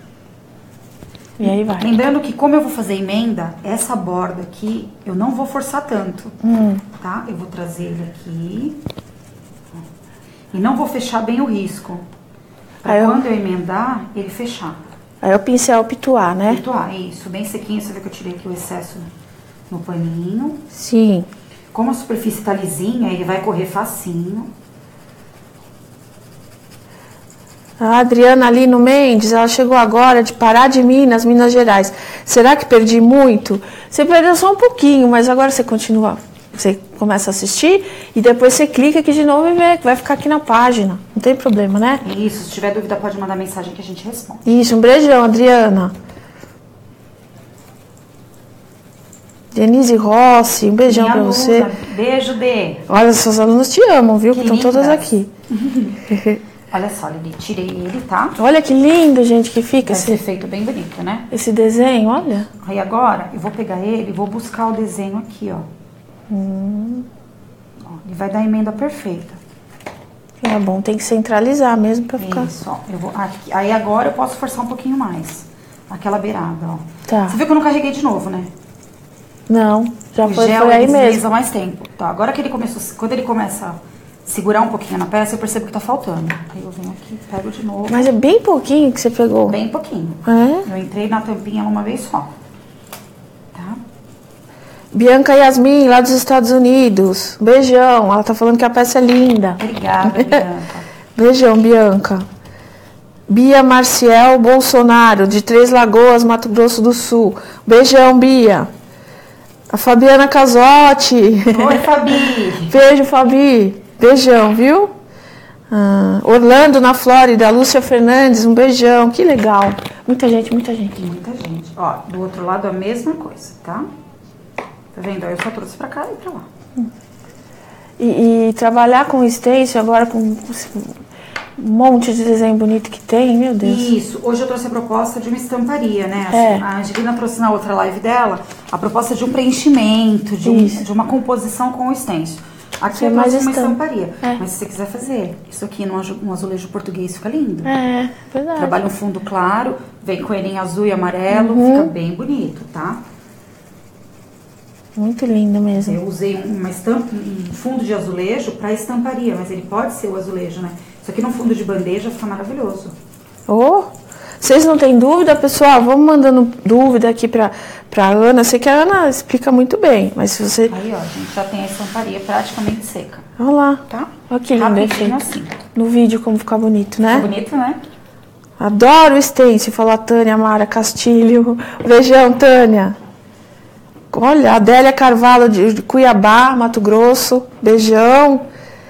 E aí vai. Lembrando que como eu vou fazer emenda, essa borda aqui, eu não vou forçar tanto. Tá? Eu vou trazer ele aqui. E não vou fechar bem o risco. Pra quando eu emendar, ele fechar. Aí o pincel pituar, né? Pituar, isso. Bem sequinho, você vê que eu tirei aqui o excesso no paninho. Sim. Como a superfície tá lisinha, ele vai correr facinho. A Adriana Lino Mendes, ela chegou agora de Pará de Minas, Minas Gerais. Será que perdi muito? Você perdeu só um pouquinho, mas agora você continua. Você começa a assistir e depois você clica aqui de novo e vê, que vai ficar aqui na página. Não tem problema, né? Isso, se tiver dúvida pode mandar mensagem que a gente responde. Isso, um beijão, Adriana. Denise Rossi, um beijão pra você. Beijo, Dê. Olha, seus alunos te amam, viu? Que estão todas aqui. Olha só, Lili, tirei ele, tá? Olha que lindo, gente, que fica esse efeito bem bonito, né? Esse desenho, olha. Aí agora, eu vou pegar ele e vou buscar o desenho aqui, ó. Ó, ele vai dar a emenda perfeita. É bom, tem que centralizar mesmo pra ficar... Isso, ó. Eu vou, aqui, aí agora eu posso forçar um pouquinho mais. Aquela beirada, ó. Tá. Você viu que eu não carreguei de novo, né? Não, já o foi gel, aí ele mesmo. desliza mais tempo. Tá, agora que ele começou, quando ele começa a segurar um pouquinho na peça, eu percebo que tá faltando. Aí eu venho aqui, pego de novo. Mas é bem pouquinho que você pegou? Bem pouquinho. É? Eu entrei na tampinha uma vez só. Tá? Bianca Yasmin, lá dos Estados Unidos. Beijão, ela tá falando que a peça é linda. Obrigada, Bianca. Beijão, Bianca. Bia Marciel Bolsonaro, de Três Lagoas, Mato Grosso do Sul. Beijão, Bia. A Fabiana Casotti. Oi, Fabi. Beijo, Fabi. Beijão, viu? Orlando, na Flórida. Lúcia Fernandes, um beijão. Que legal. Muita gente, muita gente. Muita gente. Ó, do outro lado a mesma coisa, tá? Tá vendo? Eu só trouxe pra cá e pra lá. E trabalhar com stencil agora com um monte de desenho bonito que tem, meu Deus. Isso. Hoje eu trouxe a proposta de uma estamparia, né? Assim, a Angelina trouxe na outra live dela a proposta de um preenchimento, de uma composição com o stencil. Aqui eu trouxe uma estamparia. Mas se você quiser fazer isso aqui num azulejo português, fica lindo. É, verdade. Trabalha um fundo claro, vem com ele em azul e amarelo, fica bem bonito, tá? Muito lindo mesmo. Eu usei um fundo de azulejo para estamparia, mas ele pode ser o azulejo, né? Isso aqui num fundo de bandeja fica maravilhoso. Vocês não têm dúvida, pessoal? Vamos mandando dúvida aqui pra Ana. Eu sei que a Ana explica muito bem, mas se você... Aí, ó, a gente já tem a estamparia praticamente seca. Olha lá. Tá? Olha que lindo efeito. Assim. No vídeo como fica bonito, né? Fica bonito, né? Adoro o stencil, falou a Tânia Mara Castilho. Beijão, Tânia. Olha, Adélia Carvalho de Cuiabá, Mato Grosso. Beijão.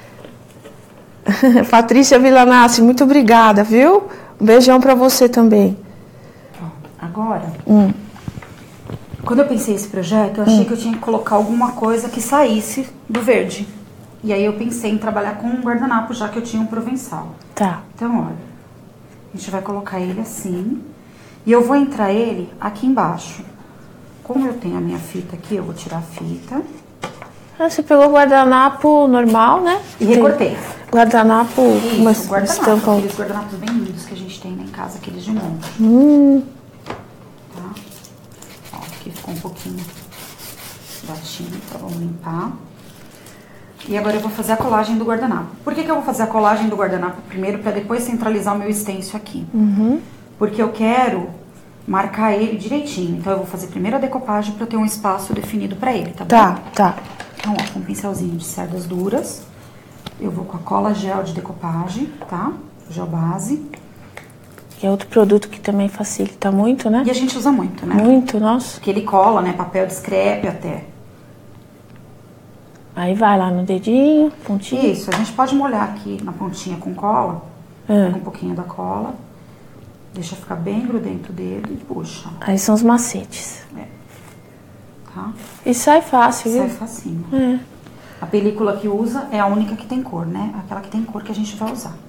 Patrícia Villanassi, muito obrigada, viu? Um beijão pra você também. Agora, quando eu pensei esse projeto, eu achei que eu tinha que colocar alguma coisa que saísse do verde. E aí eu pensei em trabalhar com um guardanapo, já que eu tinha um provençal. Tá. Então, olha, a gente vai colocar ele assim. E eu vou entrar ele aqui embaixo. Como eu tenho a minha fita aqui, eu vou tirar a fita. Você pegou o guardanapo normal, né? E recortei. Guardanapo, isso, guardanapo, aqueles guardanapos bem lindos que a gente tem lá em casa, aqueles de monte. Tá? Ó, aqui ficou um pouquinho da tinta, vamos limpar. E agora eu vou fazer a colagem do guardanapo. Por que eu vou fazer a colagem do guardanapo primeiro, para depois centralizar o meu stencil aqui? Porque eu quero marcar ele direitinho. Então eu vou fazer primeiro a decopagem para eu ter um espaço definido para ele, tá bom? Tá. Então, ó, com um pincelzinho de cerdas duras, eu vou com a cola gel de decopagem, tá? Gel base. Que é outro produto que também facilita muito, né? E a gente usa muito, né? Muito, nossa. Porque ele cola, né? Papel de scrap até. Aí vai lá no dedinho, pontinha. Isso, a gente pode molhar aqui na pontinha com cola. Pega um pouquinho da cola. Deixa ficar bem grudento dele e puxa. Aí são os macetes. Tá? E sai fácil, viu? Sai facinho. A película que usa é a única que tem cor, né? Aquela que tem cor que a gente vai usar.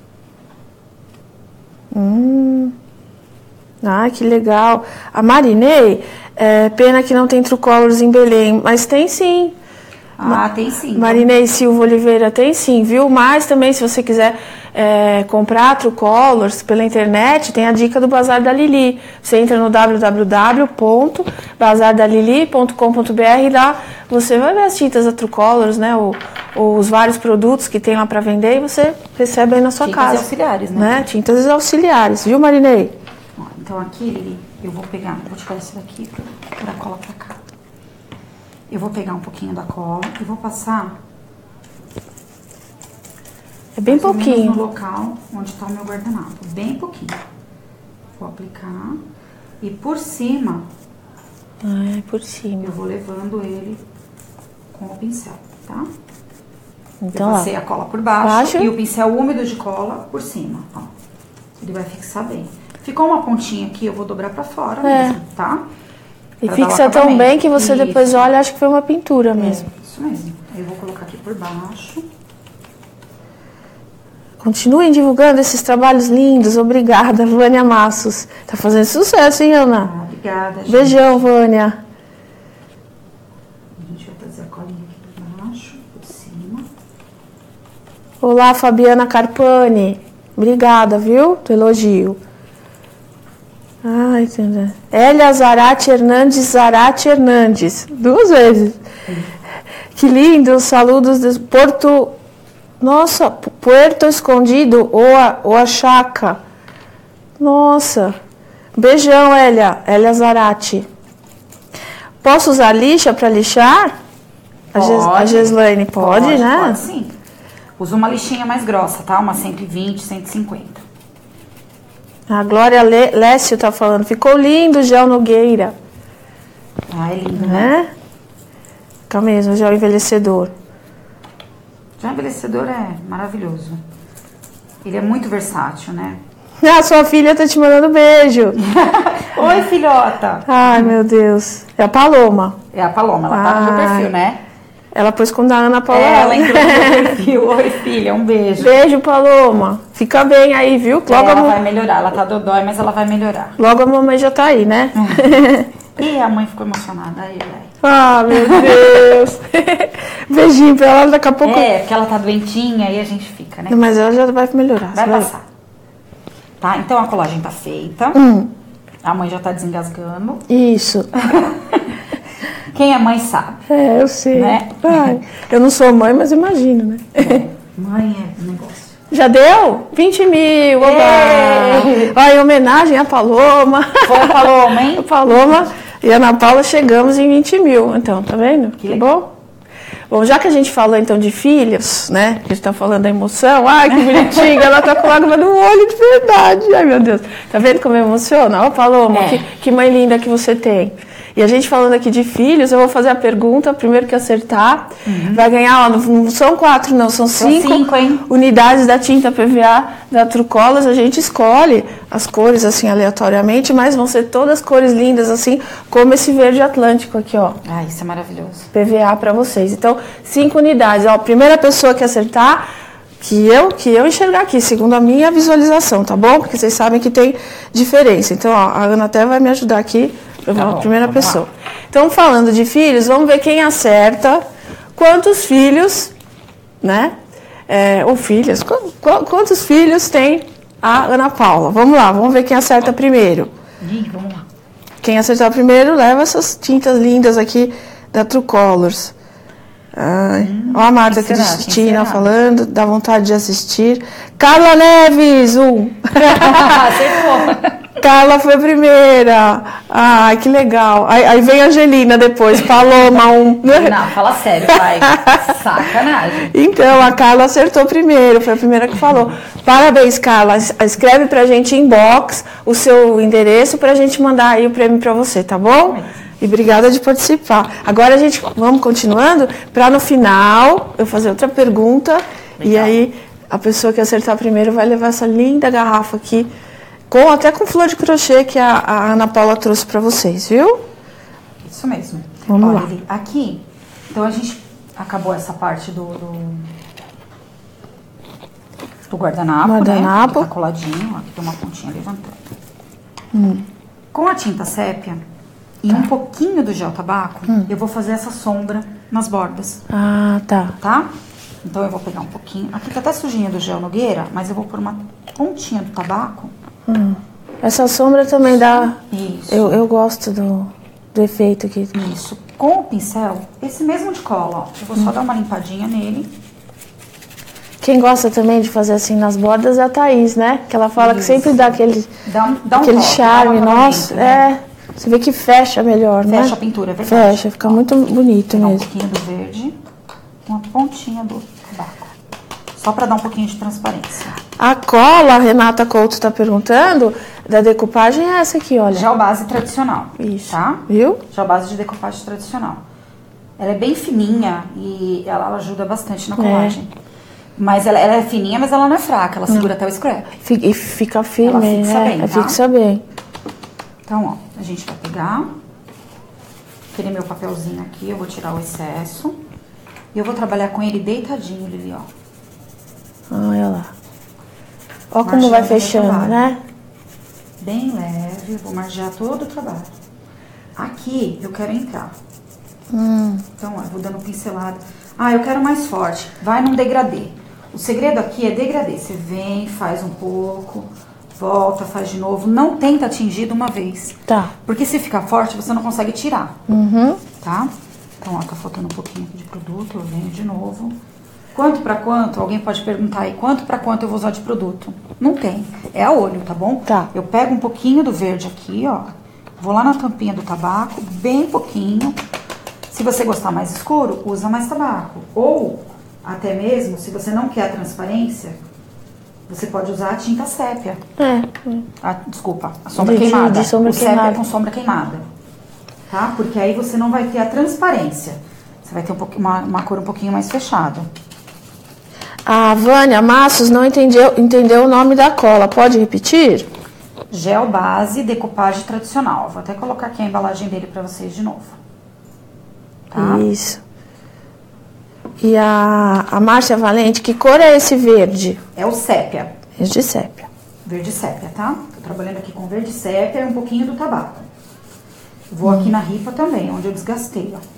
Ah, que legal. A Marinei, pena que não tem True Colors em Belém, mas tem sim. Tem sim. Marinei Silva Oliveira tem sim, viu? Mas também, se você quiser comprar True Colors pela internet, tem a dica do Bazar da Lili. Você entra no www.bazardalili.com.br e lá você vai ver as tintas da True Colors, né? Os vários produtos que tem lá para vender e você recebe aí na sua casa. Tintas auxiliares, né? Tintas auxiliares, viu, Marinei? Então aqui, Lili, eu vou tirar esse daqui para a cola pra cá. Eu vou pegar um pouquinho da cola e vou passar É bem pouquinho. No local onde está o meu guardanapo. Bem pouquinho. Vou aplicar. E por cima... por cima. Eu vou levando ele com o pincel, tá? Então, eu passei a cola por baixo e o pincel úmido de cola por cima, ó. Ele vai fixar bem. Ficou uma pontinha aqui, eu vou dobrar pra fora mesmo, tá? E fixa tão bem que você depois olha e acha que foi uma pintura mesmo. Isso mesmo. Eu vou colocar aqui por baixo. Continuem divulgando esses trabalhos lindos. Obrigada, Vânia Massos. Tá fazendo sucesso, hein, Ana? Obrigada, gente. Beijão, Vânia. A gente vai fazer a colinha aqui por baixo, por cima. Olá, Fabiana Carpani. Obrigada, viu? Do elogio. Ai, entendeu? Elia Zarate Hernandes. 2 vezes. Que lindo. Saludos de Porto... Nossa, Puerto Escondido ou a Chaca. Nossa. Beijão, Elia Zarate. Posso usar lixa para lixar? Pode. A Geslaine pode, né? Pode sim. Usa uma lixinha mais grossa, tá? Uma 120, 150. A Glória Lécio tá falando. Ficou lindo o gel Nogueira. Ah, é lindo, né? Fica mesmo, gel envelhecedor. Já envelhecedor é maravilhoso. Ele é muito versátil, né? Ah, sua filha tá te mandando beijo. Oi, filhota. Ai, meu Deus. É a Paloma. É a Paloma, ela tá no meu perfil, né? Ela pôs quando a Ana Paula. Ela entrou no meu perfil. Oi, filha, um beijo. Beijo, Paloma. Fica bem aí, viu? Logo ela vai melhorar. Ela tá dodói, mas ela vai melhorar. Logo a mamãe já tá aí, né? E a mãe ficou emocionada. Aí, ah, meu Deus. Beijinho pra ela, daqui a pouco. Porque ela tá doentinha e a gente fica, né? Mas ela já vai melhorar. Vai passar. Tá, então a colagem tá feita. A mãe já tá desengasgando. Isso. Quem é mãe sabe. É, eu sei. Né? Ai, eu não sou mãe, mas imagino, né? Mãe é um negócio. Já deu? 20 mil. Olha, em homenagem à Paloma. Foi a Paloma, hein? A Paloma e a Ana Paula chegamos em 20 mil. Então, tá vendo? Que bom. Bom, já que a gente falou então de filhos, né? A gente tá falando da emoção. Ai, que bonitinha, ela tá com lágrima no olho de verdade. Ai, meu Deus. Tá vendo como emociona? Ó, Paloma, que mãe linda que você tem. E a gente falando aqui de filhos, eu vou fazer a pergunta, primeiro que acertar, vai ganhar, ó, não são 4 não, são 5 unidades da tinta PVA da Trucolors. A gente escolhe as cores assim aleatoriamente, mas vão ser todas cores lindas assim, como esse verde atlântico aqui, ó. Ah, isso é maravilhoso. PVA para vocês. Então, 5 unidades, ó, primeira pessoa que acertar, que eu enxergar aqui, segundo a minha visualização, tá bom? Porque vocês sabem que tem diferença. Então, ó, a Ana até vai me ajudar aqui. Tá bom, primeira pessoa. Lá. Então, falando de filhos, vamos ver quem acerta. Quantos filhos, né? Ou filhas. Quantos filhos tem a Ana Paula? Vamos lá, vamos ver quem acerta primeiro. Vamos lá. Quem acertar primeiro leva essas tintas lindas aqui da Trucolors. Ó a Marta Cristina falando, dá vontade de assistir. Carla Neves, Acertou. Carla foi a primeira. Ai, que legal. Aí vem a Angelina depois. Paloma, Não, fala sério, pai. Sacanagem. Então, a Carla acertou primeiro. Foi a primeira que falou. Parabéns, Carla. Escreve pra gente em inbox o seu endereço pra gente mandar aí o prêmio pra você, tá bom? E obrigada de participar. Agora a gente, vamos continuando, pra no final eu fazer outra pergunta. Legal. E aí a pessoa que acertar primeiro vai levar essa linda garrafa aqui. Até com flor de crochê que a Ana Paula trouxe para vocês, viu? Isso mesmo. Vamos lá. Aqui, então a gente acabou essa parte do guardanapo, né? Tá coladinho, aqui tem uma pontinha levantando. Com a tinta sépia e um pouquinho do gel tabaco, eu vou fazer essa sombra nas bordas. Ah, tá. Tá? Então eu vou pegar um pouquinho. Aqui tá até sujinha do gel Nogueira, mas eu vou pôr uma pontinha do tabaco. Essa sombra também dá. Isso. Eu gosto do efeito aqui. Isso. Com o pincel, esse mesmo de cola, ó. Eu vou só dar uma limpadinha nele. Quem gosta também de fazer assim nas bordas é a Thaís, né? Que ela fala que sempre dá aquele, aquele charme, nossa. Né? Você vê que fecha melhor, né? Fecha a pintura, é verdade. Fecha, fica muito bonito mesmo. Um pouquinho do verde, uma pontinha do tabaco. só para dar um pouquinho de transparência. A cola, a Renata Couto está perguntando, da decupagem é essa aqui, olha. Gel base tradicional. Isso. Tá? Viu? Gel base de decupagem tradicional. Ela é bem fininha e ela ajuda bastante na colagem. Mas ela é fininha, mas ela não é fraca. Ela segura até o scrap. E fica firme, ela fixa bem, tá? Fixa bem. Então, ó, a gente vai pegar aquele meu papelzinho aqui, eu vou tirar o excesso. E eu vou trabalhar com ele deitadinho, Lili, ó. Olha lá. Ó como vai fechando, né? Bem leve, vou margear todo o trabalho. Aqui, eu quero entrar. Então, ó, eu vou dando pincelada. Ah, eu quero mais forte. Vai num degradê. O segredo aqui é degradê. Você vem, faz um pouco, volta, faz de novo. Não tenta atingir de uma vez. Tá. Porque se ficar forte, você não consegue tirar. Tá? Então, ó, tá faltando um pouquinho aqui de produto. Eu venho de novo. Quanto pra quanto? Alguém pode perguntar aí, quanto pra quanto eu vou usar de produto? Não tem. É a olho, tá bom? Tá. Eu pego um pouquinho do verde aqui, ó. Vou lá na tampinha do tabaco, bem pouquinho. Se você gostar mais escuro, usa mais tabaco. Ou, até mesmo, se você não quer a transparência, você pode usar a tinta sépia. Desculpa, a sombra queimada. Sombra queimada. Sépia com sombra queimada. Tá? Porque aí você não vai ter a transparência. Você vai ter uma cor um pouquinho mais fechada. A Vânia Massos não entendeu o nome da cola. Pode repetir? Gel base decupagem tradicional. Vou até colocar aqui a embalagem dele pra vocês de novo. Tá? Isso. E a Márcia Valente, que cor é esse verde? É o sépia. Verde sépia. Verde sépia, tá? Tô trabalhando aqui com verde sépia e um pouquinho do tabaco. Vou aqui na ripa também, onde eu desgastei, ó.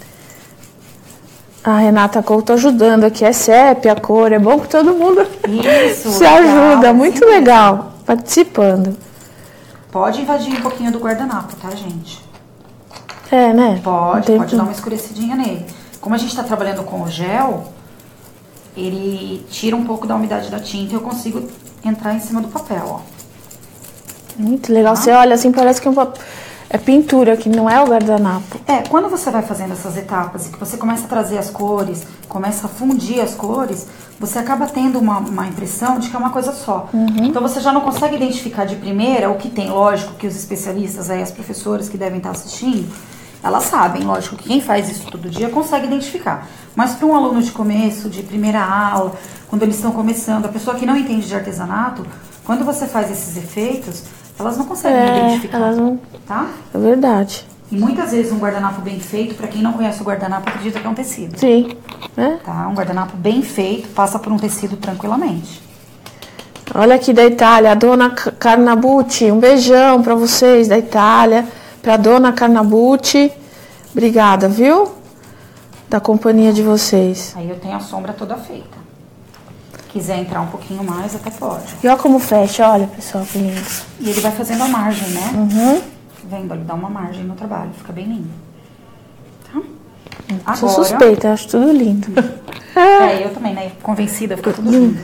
A Renata Couto ajudando aqui. É sépia, a cor. É bom que todo mundo se ajuda. Muito legal. Participando. Pode invadir um pouquinho do guardanapo, tá, gente? É, né? Pode dar uma escurecidinha nele. Como a gente tá trabalhando com o gel, ele tira um pouco da umidade da tinta e eu consigo entrar em cima do papel, ó. Muito legal. Você olha assim, parece que é pintura, que não é o guardanapo. Quando você vai fazendo essas etapas e que você começa a trazer as cores, começa a fundir as cores, você acaba tendo uma impressão de que é uma coisa só. Então você já não consegue identificar de primeira o que tem. Lógico que os especialistas, aí, as professoras que devem estar assistindo, elas sabem, lógico, que quem faz isso todo dia consegue identificar. Mas para um aluno de começo, de primeira aula, quando eles estão começando, a pessoa que não entende de artesanato, quando você faz esses efeitos, elas não conseguem identificar, elas não... tá? É verdade. E muitas vezes um guardanapo bem feito, para quem não conhece o guardanapo, acredita que é um tecido. Sim. Tá? Um guardanapo bem feito passa por um tecido tranquilamente. Olha aqui da Itália, a dona Carnabucci, um beijão para vocês da Itália, para dona Carnabucci. Obrigada, viu? Da companhia de vocês. Aí eu tenho a sombra toda feita. Quiser entrar um pouquinho mais, até pode. E olha como fecha, olha, pessoal, que lindo. E ele vai fazendo a margem, né? Vendo, ele dá uma margem no trabalho, fica bem lindo. Tá? Agora... Sou suspeita, acho tudo lindo. Eu também, né? Convencida, fica tudo lindo.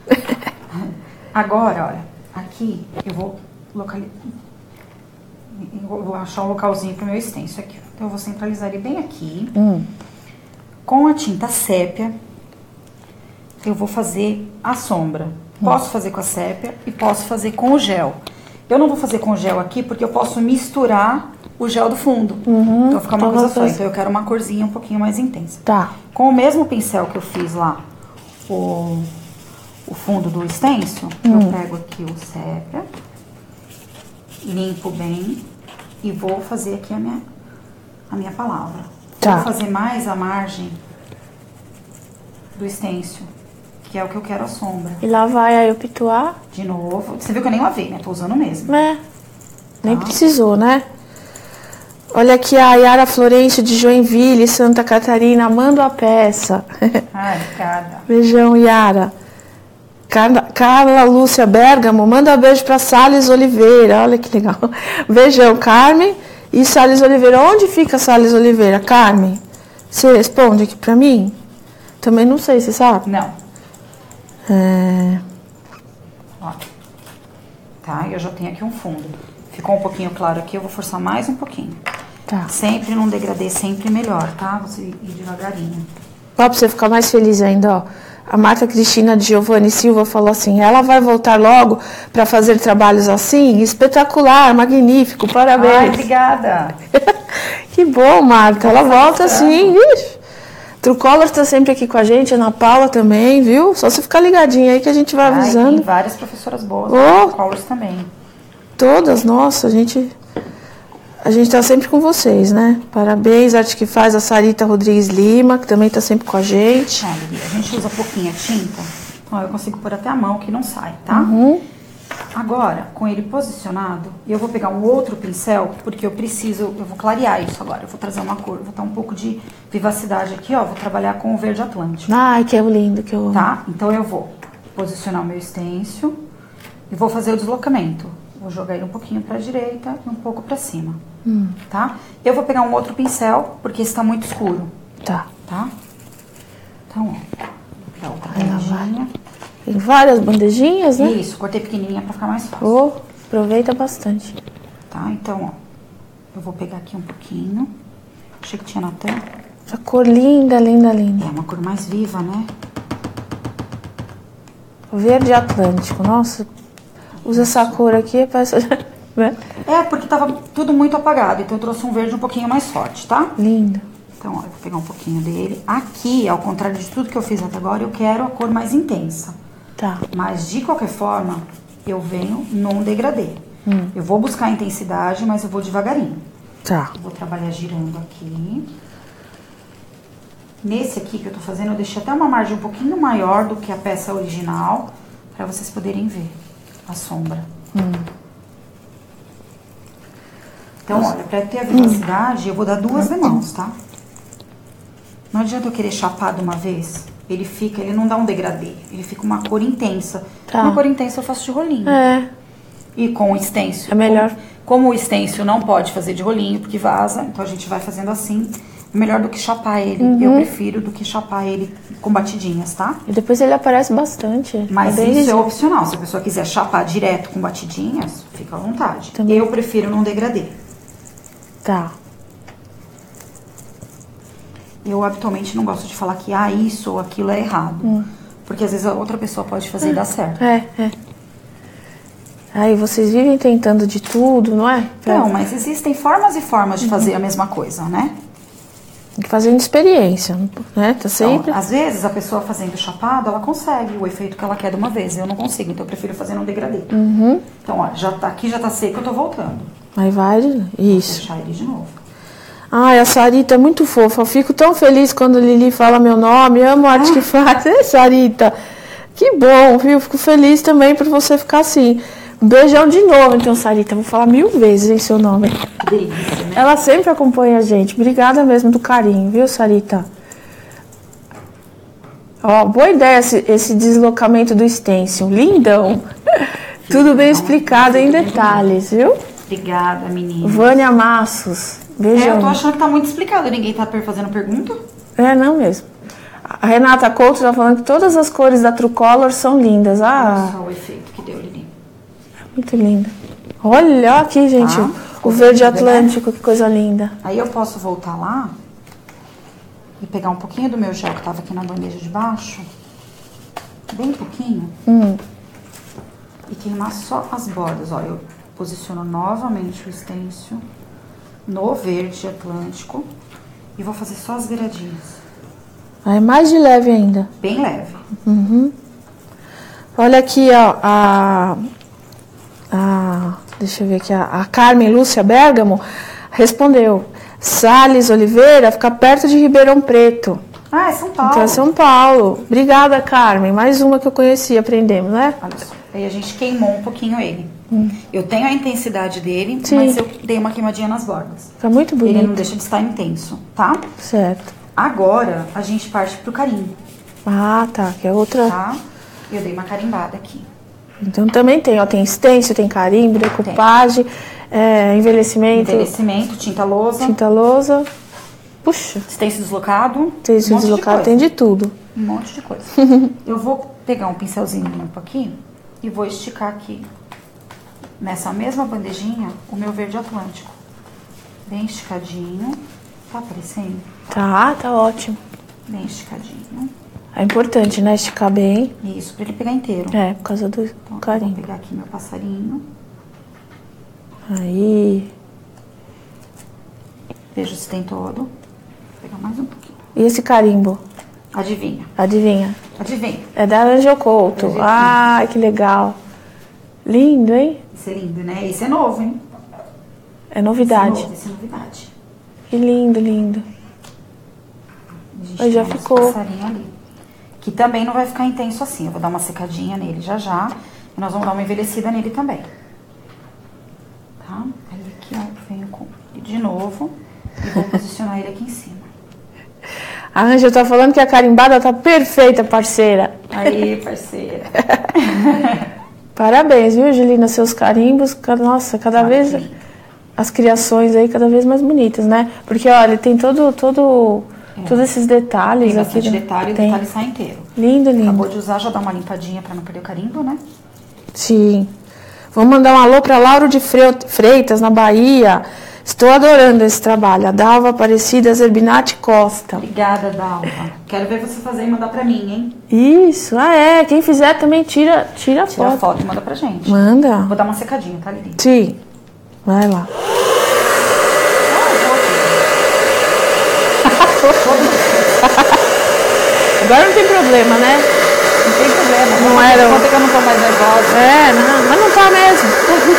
Agora, olha, aqui eu vou localizar... Eu vou achar um localzinho pro meu extenso aqui. Então eu vou centralizar ele bem aqui. Com a tinta sépia, eu vou fazer a sombra. Posso fazer com a sépia e posso fazer com o gel. Eu não vou fazer com o gel aqui porque eu posso misturar o gel do fundo. Então vai ficar uma coisa só. Então eu quero uma corzinha um pouquinho mais intensa. Tá. Com o mesmo pincel que eu fiz lá, o fundo do extenso, eu pego aqui o sépia, limpo bem e vou fazer aqui a minha palavra. Tá. Vou fazer mais a margem do extenso, que é o que eu quero a sombra. E lá vai aí o pituá. De novo. Você viu que eu nem lavei, né? Tô usando mesmo. Nem precisou, né? Olha aqui a Yara Florencio de Joinville, Santa Catarina, amando a peça. Obrigada. Beijão, Yara. Carla Lúcia Bergamo, manda um beijo pra Salles Oliveira. Olha que legal. Beijão, Carmen e Salles Oliveira. Onde fica Salles Oliveira, Carmen? Você responde aqui pra mim? Também não sei, você sabe? Não. Ó. Tá, eu já tenho aqui um fundo. Ficou um pouquinho claro aqui, eu vou forçar mais um pouquinho. Tá. Sempre num degradê, sempre melhor, tá? Você ir devagarinho. Ó, pra você ficar mais feliz ainda, ó. A Marta Cristina de Giovanni Silva falou assim, ela vai voltar logo para fazer trabalhos assim? Espetacular, magnífico, parabéns. Ai, obrigada. Que bom, Marta, ela volta sim. Trucolor está sempre aqui com a gente, Ana Paula também, viu? Só você ficar ligadinha aí que a gente vai avisando. Tem várias professoras boas, Trucolors também. Todas, nossa, a gente está sempre com vocês, né? Parabéns, arte que faz a Sarita Rodrigues Lima, que também está sempre com a gente. A gente usa pouquinha tinta, então eu consigo pôr até a mão que não sai, tá? Agora, com ele posicionado, eu vou pegar um outro pincel, porque eu vou clarear isso agora. Eu vou trazer uma cor, vou dar um pouco de vivacidade aqui, ó. Vou trabalhar com o verde atlântico. Ai, que lindo, que eu amo. Tá? Então eu vou posicionar o meu stencil e vou fazer o deslocamento. Vou jogar ele um pouquinho pra direita e um pouco pra cima. Tá? Eu vou pegar um outro pincel, porque esse tá muito escuro. Tá. Então, ó. Vou pegar outra bandejinha. Tem várias bandejinhas, né? Isso, cortei pequenininha pra ficar mais fácil. Aproveita bastante. Tá? Então, ó. Eu vou pegar aqui um pouquinho. Achei que tinha na tampa. Essa cor linda, linda, linda. É uma cor mais viva, né? Verde Atlântico, nossa. Usa essa cor aqui, parece... né? Porque tava tudo muito apagado, então eu trouxe um verde um pouquinho mais forte, tá? Lindo. Então, ó, eu vou pegar um pouquinho dele. Aqui, ao contrário de tudo que eu fiz até agora, eu quero a cor mais intensa. Tá. Mas, de qualquer forma, eu venho num degradê. Eu vou buscar a intensidade, mas eu vou devagarinho. Tá. Eu vou trabalhar girando aqui. Nesse aqui que eu tô fazendo, eu deixei até uma margem um pouquinho maior do que a peça original, pra vocês poderem ver a sombra. Então, olha, pra ter a vivacidade, eu vou dar 2 demãos, tá? Não adianta eu querer chapar de uma vez. Ele não dá um degradê, ele fica uma cor intensa. Tá. Uma cor intensa eu faço de rolinho. E com o stencil. É melhor. Como o stencil não pode fazer de rolinho, porque vaza, então a gente vai fazendo assim. É melhor do que chapar ele. Eu prefiro do que chapar ele com batidinhas, tá? E depois ele aparece bastante. Mas isso é opcional. Se a pessoa quiser chapar direto com batidinhas, fica à vontade. Também. Eu prefiro num degradê. Tá. Eu habitualmente não gosto de falar que isso ou aquilo é errado. Porque às vezes a outra pessoa pode fazer e dar certo. Aí vocês vivem tentando de tudo, não é? Não, mas existem formas e formas de fazer a mesma coisa, né? Fazendo experiência, né? Tá sempre... Então, às vezes a pessoa fazendo chapado, ela consegue o efeito que ela quer de uma vez. Eu não consigo, então eu prefiro fazer um degradê. Então, ó, aqui já tá seco, eu tô voltando. Aí vai, isso. Vou deixar ele de novo. Ai, a Sarita é muito fofa. Eu fico tão feliz quando a Lili fala meu nome. Amo a arte que faz, né, Sarita? Que bom, viu? Fico feliz também por você ficar assim. Um beijão de novo, então, Sarita. Vou falar 1000 vezes em seu nome. Que delícia, né? Ela sempre acompanha a gente. Obrigada mesmo do carinho, viu, Sarita? Ó, boa ideia esse deslocamento do stencil. Lindão. Tudo bem explicado em detalhes, viu? Obrigada, menina. Vânia Massos. Beijão. Eu tô achando que tá muito explicado. Ninguém tá fazendo pergunta? Não mesmo. A Renata Couto tá falando que todas as cores da Trucolor são lindas. Olha só o efeito que deu, Lili. Muito linda. Olha aqui, gente, o verde atlântico, que coisa linda. Aí eu posso voltar lá e pegar um pouquinho do meu gel que tava aqui na bandeja de baixo, bem pouquinho, e queimar só as bordas. Ó, eu posiciono novamente o stencil no verde atlântico e vou fazer só as beiradinhas. É mais de leve ainda. Bem leve. Olha aqui, ó, deixa eu ver aqui, a Carmen Lúcia Bergamo respondeu. Salles Oliveira fica perto de Ribeirão Preto. É São Paulo. Então é São Paulo. Obrigada, Carmen. Mais uma que eu conheci, aprendemos, né? Olha só. Aí a gente queimou um pouquinho ele. Eu tenho a intensidade dele, Sim. mas eu dei uma queimadinha nas bordas. Fica muito bonito. Ele não deixa de estar intenso, tá? Certo. Agora, a gente parte pro carimbo. Ah, tá. Que é outra... Tá? Eu dei uma carimbada aqui. Então também tem, ó. Tem stencil, tem carimbo, decupagem, envelhecimento. Envelhecimento, tinta lousa. Tinta lousa. Puxa. Stencil deslocado. Stencil deslocado, tem de tudo. Um monte de coisa. Eu vou pegar um pincelzinho limpo aqui e vou esticar aqui, nessa mesma bandejinha, o meu verde atlântico. Bem esticadinho. Tá aparecendo? Tá ótimo. Bem esticadinho. É importante, né? Esticar bem. Isso, pra ele pegar inteiro. É, por causa do carimbo. Vou pegar aqui meu passarinho. Aí. Veja se tem todo. Vou pegar mais um pouquinho. E esse carimbo? Adivinha. Adivinha. Adivinha. É da Angel Couto. Ai, que legal. Lindo, hein? Esse é lindo, né? Esse é novo, hein? É novidade. Esse é novidade. Que lindo, lindo. Aí já ficou. Passarinho ali. Que também não vai ficar intenso assim. Eu vou dar uma secadinha nele já. E nós vamos dar uma envelhecida nele também. Tá? Aí aqui, ó, eu venho com ele de novo. E vou posicionar ele aqui em cima. A Ângela tá falando que a carimbada tá perfeita, parceira. Aí, parceira. Parabéns, viu, Julina? Seus carimbos, nossa, cada vez as criações aí cada vez mais bonitas, né? Porque, olha, tem todos esses detalhes tem aqui. Tem detalhe, tem. O detalhe sai inteiro. Lindo, lindo. Acabou de usar, já dá uma limpadinha pra não perder o carimbo, né? Sim. Vamos mandar um alô pra Lauro de Freitas, na Bahia. Estou adorando esse trabalho. A Dalva Aparecida Zerbinati Costa. Obrigada, Dalva. Quero ver você fazer e mandar pra mim, hein? Isso, quem fizer também tira foto. Tira a foto e manda pra gente. Manda. Vou dar uma secadinha, tá, Lili? Sim. Vai lá. Agora não tem problema, né? Não tem problema. Não era. Conta que eu não tô mais nervosa. Não, mas não tá mesmo.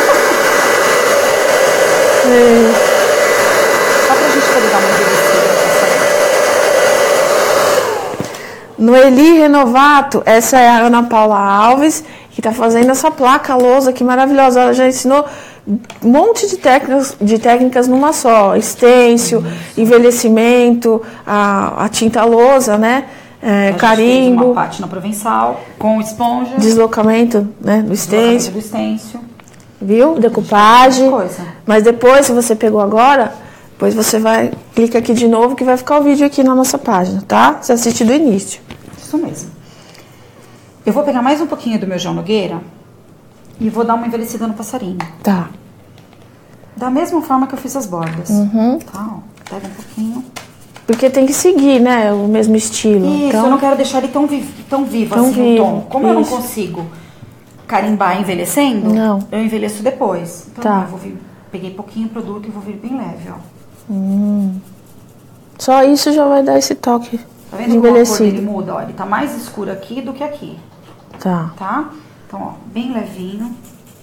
Só pra gente poder dar uma envelhecida. Noeli Renovato, essa é a Ana Paula Alves, que tá fazendo essa placa lousa que maravilhosa. Ela já ensinou um monte de técnicas numa só. Estêncil, envelhecimento, a tinta lousa, né? Carimbo. Uma pátina provençal com esponja. Deslocamento, né? Do estêncil. Viu? Decupagem. Mas depois, se você pegou agora, depois você clica aqui de novo que vai ficar o vídeo aqui na nossa página, tá? Você assiste do início. Isso mesmo. Eu vou pegar mais um pouquinho do meu João Nogueira e vou dar uma envelhecida no passarinho. Tá. Da mesma forma que eu fiz as bordas. Tá, ó. Pega um pouquinho. Porque tem que seguir, né? O mesmo estilo. Isso, então, eu não quero deixar ele tão vivo assim, o tom. Como eu não consigo carimbar envelhecendo, eu envelheço depois. Então, eu peguei pouquinho produto e vou vir bem leve, ó. Só isso já vai dar esse toque. Tá vendo como a cor dele muda? Ó, ele tá mais escuro aqui do que aqui. Tá? Então, ó, bem levinho.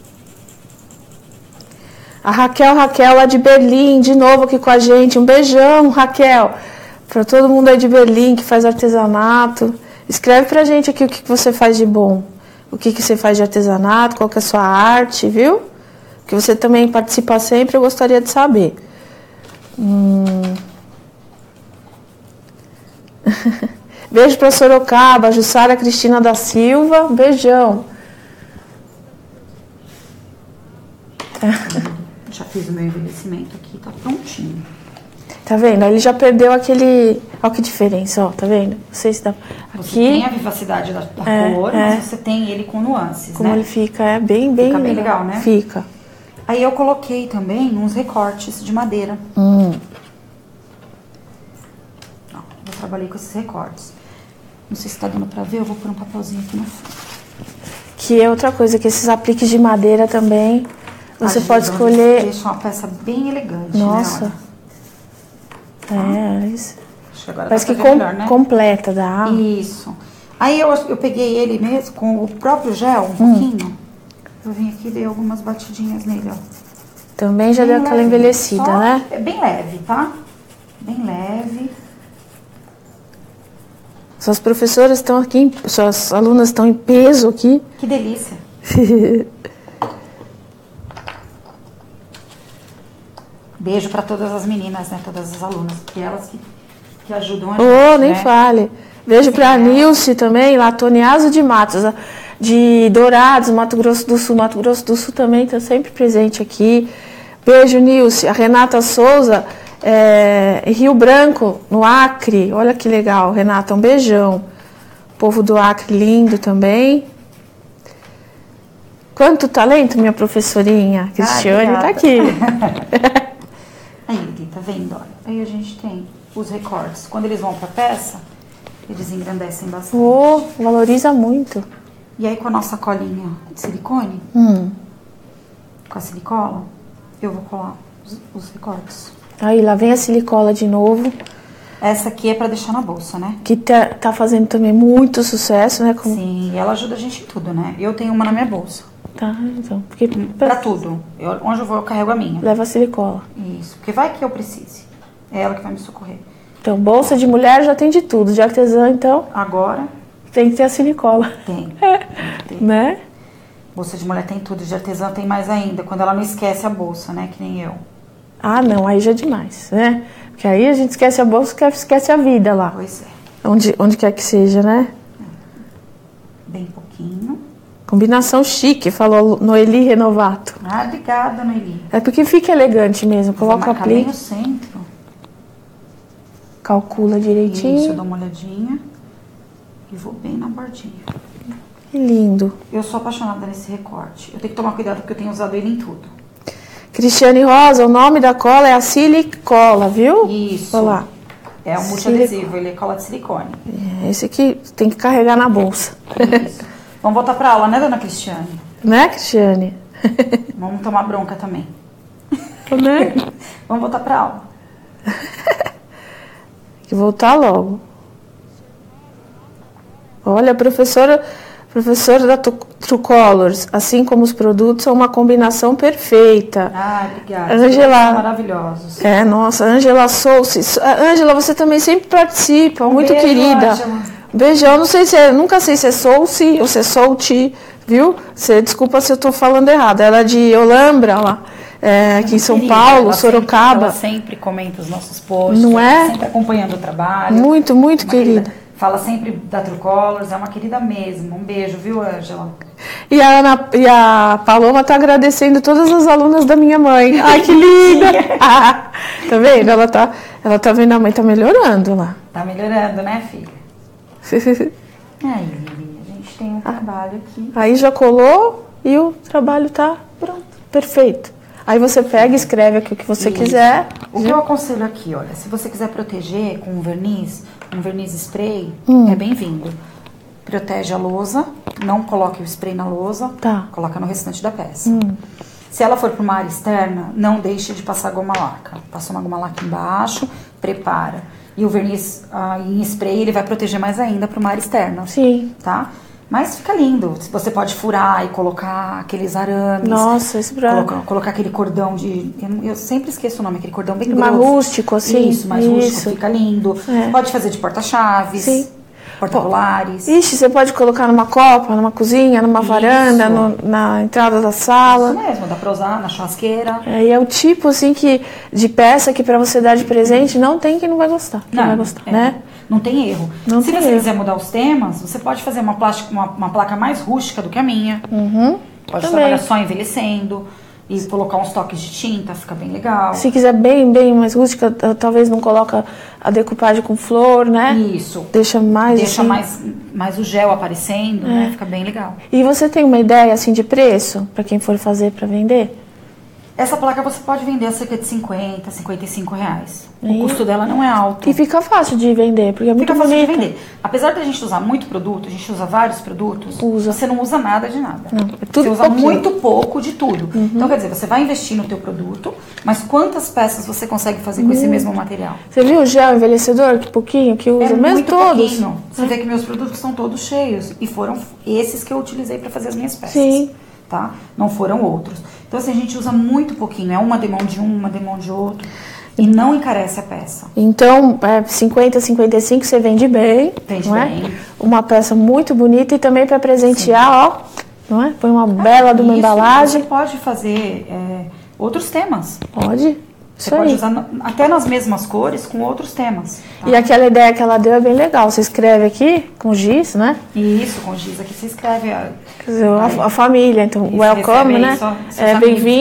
A Raquel lá de Berlim, de novo aqui com a gente. Um beijão, Raquel. Pra todo mundo aí de Berlim que faz artesanato. Escreve pra gente aqui o que você faz de bom. O que você faz de artesanato, qual que é a sua arte, viu? Que você também participa sempre, eu gostaria de saber. Beijo pra Sorocaba, Jussara Cristina da Silva. Beijão. Já fiz o meu envelhecimento aqui, tá prontinho. Tá vendo? Ele já perdeu aquele... Olha que diferença, ó, tá vendo? Não sei se dá... Você tem a vivacidade da cor, mas você tem ele com nuances, como ele fica, bem fica bem legal, né? Fica. Aí eu coloquei também uns recortes de madeira. Ó, eu trabalhei com esses recortes. Não sei se tá dando pra ver, eu vou pôr um papelzinho aqui no fundo. Que é outra coisa, que esses apliques de madeira também... Você pode escolher... Deixa uma peça bem elegante, nossa. Né? Isso. Agora parece que melhor, né? completa, dá. Isso. Aí eu peguei ele mesmo com o próprio gel, um pouquinho. Eu vim aqui e dei algumas batidinhas nele, ó. Também já deu aquela envelhecida, né? É bem leve, tá? Bem leve. Suas professoras estão aqui, suas alunas estão em peso aqui. Que delícia. Beijo para todas as meninas, né? Todas as alunas, porque elas que ajudam a gente, nem fale. Beijo para a Nilce também, lá, Toniaso de Matos, de Dourados, Mato Grosso do Sul. Mato Grosso do Sul também está sempre presente aqui. Beijo, Nilce. A Renata Souza, Rio Branco, no Acre. Olha que legal, Renata, um beijão. Povo do Acre, lindo também. Quanto talento, minha professorinha. Cristiane tá aqui. Aí, tá vendo? Olha, aí a gente tem os recortes. Quando eles vão pra peça, Eles engrandecem bastante. Oh, valoriza muito. E aí com a nossa colinha de silicone, com a silicola, eu vou colar os recortes. Aí, lá vem a silicola de novo. Essa aqui é pra deixar na bolsa, né? Que tá fazendo também muito sucesso, né? Sim, ela ajuda a gente em tudo, né? Eu tenho uma na minha bolsa. Tá, então. Porque pra tudo. Onde eu vou, eu carrego a minha. Leva a silicola. Isso, porque vai que eu precise. É ela que vai me socorrer. Então, bolsa de mulher já tem de tudo. De artesã, então... Agora... Tem que ter a silicola. Tem. Né? Bolsa de mulher tem tudo, de artesã tem mais ainda. Quando ela não esquece a bolsa, né? Que nem eu. Ah, não, aí já é demais, né? Porque aí a gente esquece a bolsa, esquece a vida lá. Pois é. Onde quer que seja, né? Bem pouquinho. Combinação chique, falou Noeli Renovato. Ah, obrigada, Noeli. É porque fica elegante mesmo. Coloca o aplique. Bem no centro. Calcula direitinho. Isso, eu dou uma olhadinha. E vou bem na bordinha. Que lindo. Eu sou apaixonada nesse recorte. Eu tenho que tomar cuidado porque eu tenho usado ele em tudo. Cristiane Rosa, o nome da cola é a Silicola, viu? Isso. Olha lá. É um multiadesivo, ele é cola de silicone. Esse aqui tem que carregar na bolsa. Isso. Vamos voltar pra aula, né, dona Cristiane? Né, Cristiane? Vamos tomar bronca também. Né? Vamos voltar pra aula. Tem que voltar logo. Olha, professora da True Colors, assim como os produtos, são uma combinação perfeita. Ah, obrigada. Angela, maravilhosos. Nossa, Angela Souce. Angela, você também sempre participa, muito beijo, querida. Angela. Beijão, nunca sei se é Souce ou se é Souti, viu? desculpa se eu tô falando errado. Ela é de Olambra, lá, aqui em São Paulo, ela Sorocaba. Ela sempre comenta os nossos posts. Não é? Sempre acompanhando o trabalho. Muito, muito querida. Fala sempre da True Colors, é uma querida mesmo. Um beijo, viu, Ângela? E a Paloma tá agradecendo todas as alunas da minha mãe. Ai, que linda! Tá vendo? Ela tá vendo, a mãe tá melhorando lá. Tá melhorando, né, filha? Aí, Lili, a gente tem um trabalho aqui. Aí já colou e o trabalho tá pronto, perfeito. Aí você pega e escreve aqui o que você quiser. O que eu aconselho aqui, olha, se você quiser proteger com um verniz spray, é bem-vindo. Protege a lousa, não coloque o spray na lousa, coloca no restante da peça. Se ela for para uma área externa, não deixe de passar goma laca. Passa uma goma laca embaixo, prepara. E o verniz em spray, ele vai proteger mais ainda para uma área externa. Sim. Tá? Mas fica lindo. Você pode furar e colocar aqueles arames. Nossa, esse colocar aquele cordão de... Eu sempre esqueço o nome, aquele cordão bem grosso. Mais rústico, assim. Isso, mais rústico, fica lindo. Pode fazer de porta-chaves. Sim. Porta-colares. Ixi, você pode colocar numa copa, numa cozinha, numa varanda, na entrada da sala. Isso mesmo, dá pra usar na churrasqueira. E é o tipo, assim, de peça que pra você dar de presente não tem quem não vai gostar. Quem vai gostar, né? Não tem erro. Se você quiser mudar os temas, você pode fazer uma placa mais rústica do que a minha. Pode trabalhar só envelhecendo. E colocar uns toques de tinta, fica bem legal. Se quiser bem mais rústica, talvez não coloca a decupagem com flor, né? Isso. Deixa mais mais o gel aparecendo, né? Fica bem legal. E você tem uma ideia, assim, de preço? Pra quem for fazer pra vender? Essa placa você pode vender a cerca de 50, 55 reais. O custo dela não é alto. E fica fácil de vender, porque é muito bonita. Fica fácil de vender. Apesar de a gente usar muito produto, a gente usa vários produtos, você não usa nada de nada. Não, é tudo você usa muito pouco de tudo. Então, quer dizer, você vai investir no teu produto, mas quantas peças você consegue fazer com esse mesmo material? Você viu o gel envelhecedor, que pouquinho, que usa? Mesmo muito todos. Pouquinho. Você vê que meus produtos são todos cheios. E foram esses que eu utilizei para fazer as minhas peças. Sim. Tá? Não foram outros. Então, assim, a gente usa muito pouquinho. É uma demão de um, uma demão de outro. E não encarece a peça. Então, 50, 55 você vende bem. Vende bem. Uma peça muito bonita e também para presentear, não é? Põe uma bela de uma embalagem. Você pode fazer outros temas. Pode. Você pode usar até nas mesmas cores com outros temas. Tá? E aquela ideia que ela deu é bem legal. Você escreve aqui com giz, né? Isso, com giz. Aqui você escreve a família. Então, welcome, né? Bem-vindo.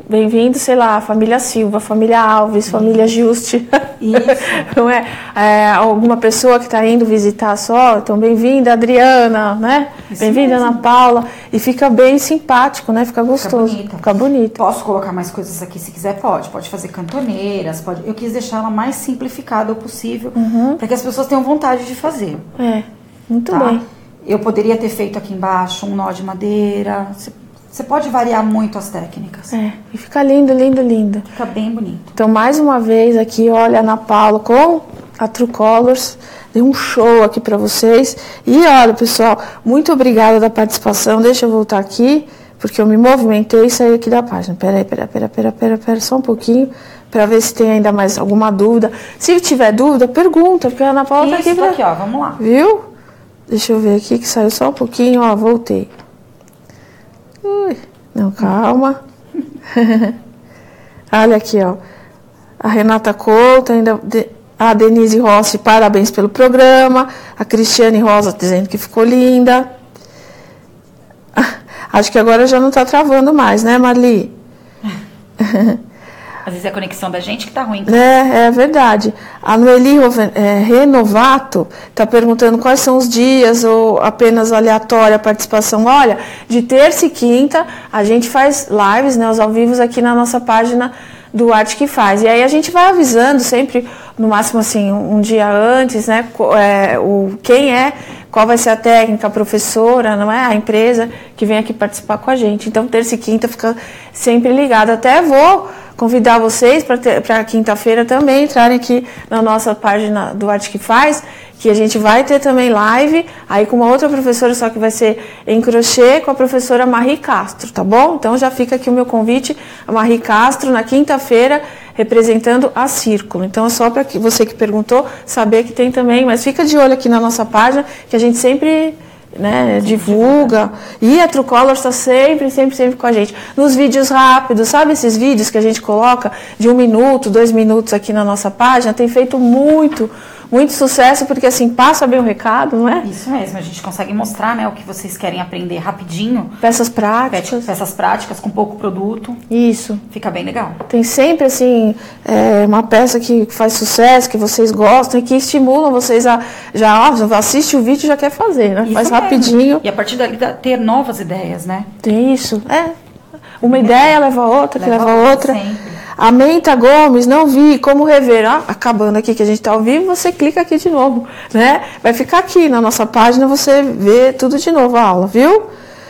bem-vindo, sei lá, família Silva, família Alves, família Juste. Isso. Não é? Alguma pessoa que está indo visitar só, então bem-vinda, Adriana, né? Bem-vinda, Ana Paula. E fica bem simpático, né? Fica gostoso. Fica bonito. Posso colocar mais coisas aqui se quiser? Pode. Pode fazer cantoneiras, pode. Eu quis deixar ela mais simplificada o possível, para que as pessoas tenham vontade de fazer. Muito bem. Eu poderia ter feito aqui embaixo um nó de madeira. Você pode variar muito as técnicas. E fica lindo, lindo, lindo. Fica bem bonito. Então, mais uma vez aqui, olha, Ana Paula com a True Colors. Deu um show aqui pra vocês. E olha, pessoal, muito obrigada da participação. Deixa eu voltar aqui, porque eu me movimentei e saí aqui da página. Pera, só um pouquinho, para ver se tem ainda mais alguma dúvida. Se tiver dúvida, pergunta, porque a Ana Paula tá aqui. Aqui, ó, vamos lá. Viu? Deixa eu ver aqui, que saiu só um pouquinho, ó, voltei. Não, calma. Olha aqui, ó. A Renata Couto, a Denise Rossi, parabéns pelo programa. A Cristiane Rosa dizendo que ficou linda. Acho que agora já não tá travando mais, né, Marli? Às vezes é a conexão da gente que tá ruim. É verdade. A Noeli Renovato está perguntando quais são os dias ou apenas aleatória a participação. Olha, de terça e quinta a gente faz lives, né, os ao vivos aqui na nossa página do Arte que Faz. E aí a gente vai avisando sempre, no máximo assim, um dia antes, né, qual vai ser a técnica, a professora, não é? A empresa que vem aqui participar com a gente. Então, terça e quinta fica sempre ligado. Até vou convidar vocês para quinta-feira também entrarem aqui na nossa página do Arte que Faz, que a gente vai ter também live, aí com uma outra professora, só que vai ser em crochê, com a professora Marie Castro, tá bom? Então já fica aqui o meu convite, a Marie Castro, na quinta-feira, representando a Círculo. Então é só para você que perguntou saber que tem também, mas fica de olho aqui na nossa página, que a gente sempre, né, divulga. E a True Colors está sempre com a gente. Nos vídeos rápidos, sabe esses vídeos que a gente coloca de 1 minuto, 2 minutos aqui na nossa página? Tem feito muito sucesso, porque assim, passa bem o recado, não é? Isso mesmo, a gente consegue mostrar, né, o que vocês querem aprender rapidinho. Peças práticas. Peças práticas com pouco produto. Isso. Fica bem legal. Tem sempre, assim, uma peça que faz sucesso, que vocês gostam e que estimulam vocês a assiste o vídeo e já quer fazer, né? Isso faz mesmo. Rapidinho. E a partir dali ter novas ideias, né? Tem isso, Uma ideia leva a outra, que leva a outra. Sempre. A Menta Gomes, não vi como rever. Acabando aqui que a gente está ao vivo, você clica aqui de novo, né? Vai ficar aqui na nossa página, você vê tudo de novo a aula, viu?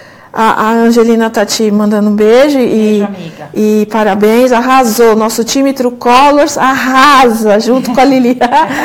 A Angelina tá te mandando um beijo amiga. E parabéns, arrasou. Nosso time True Colors arrasa, junto com a Lili.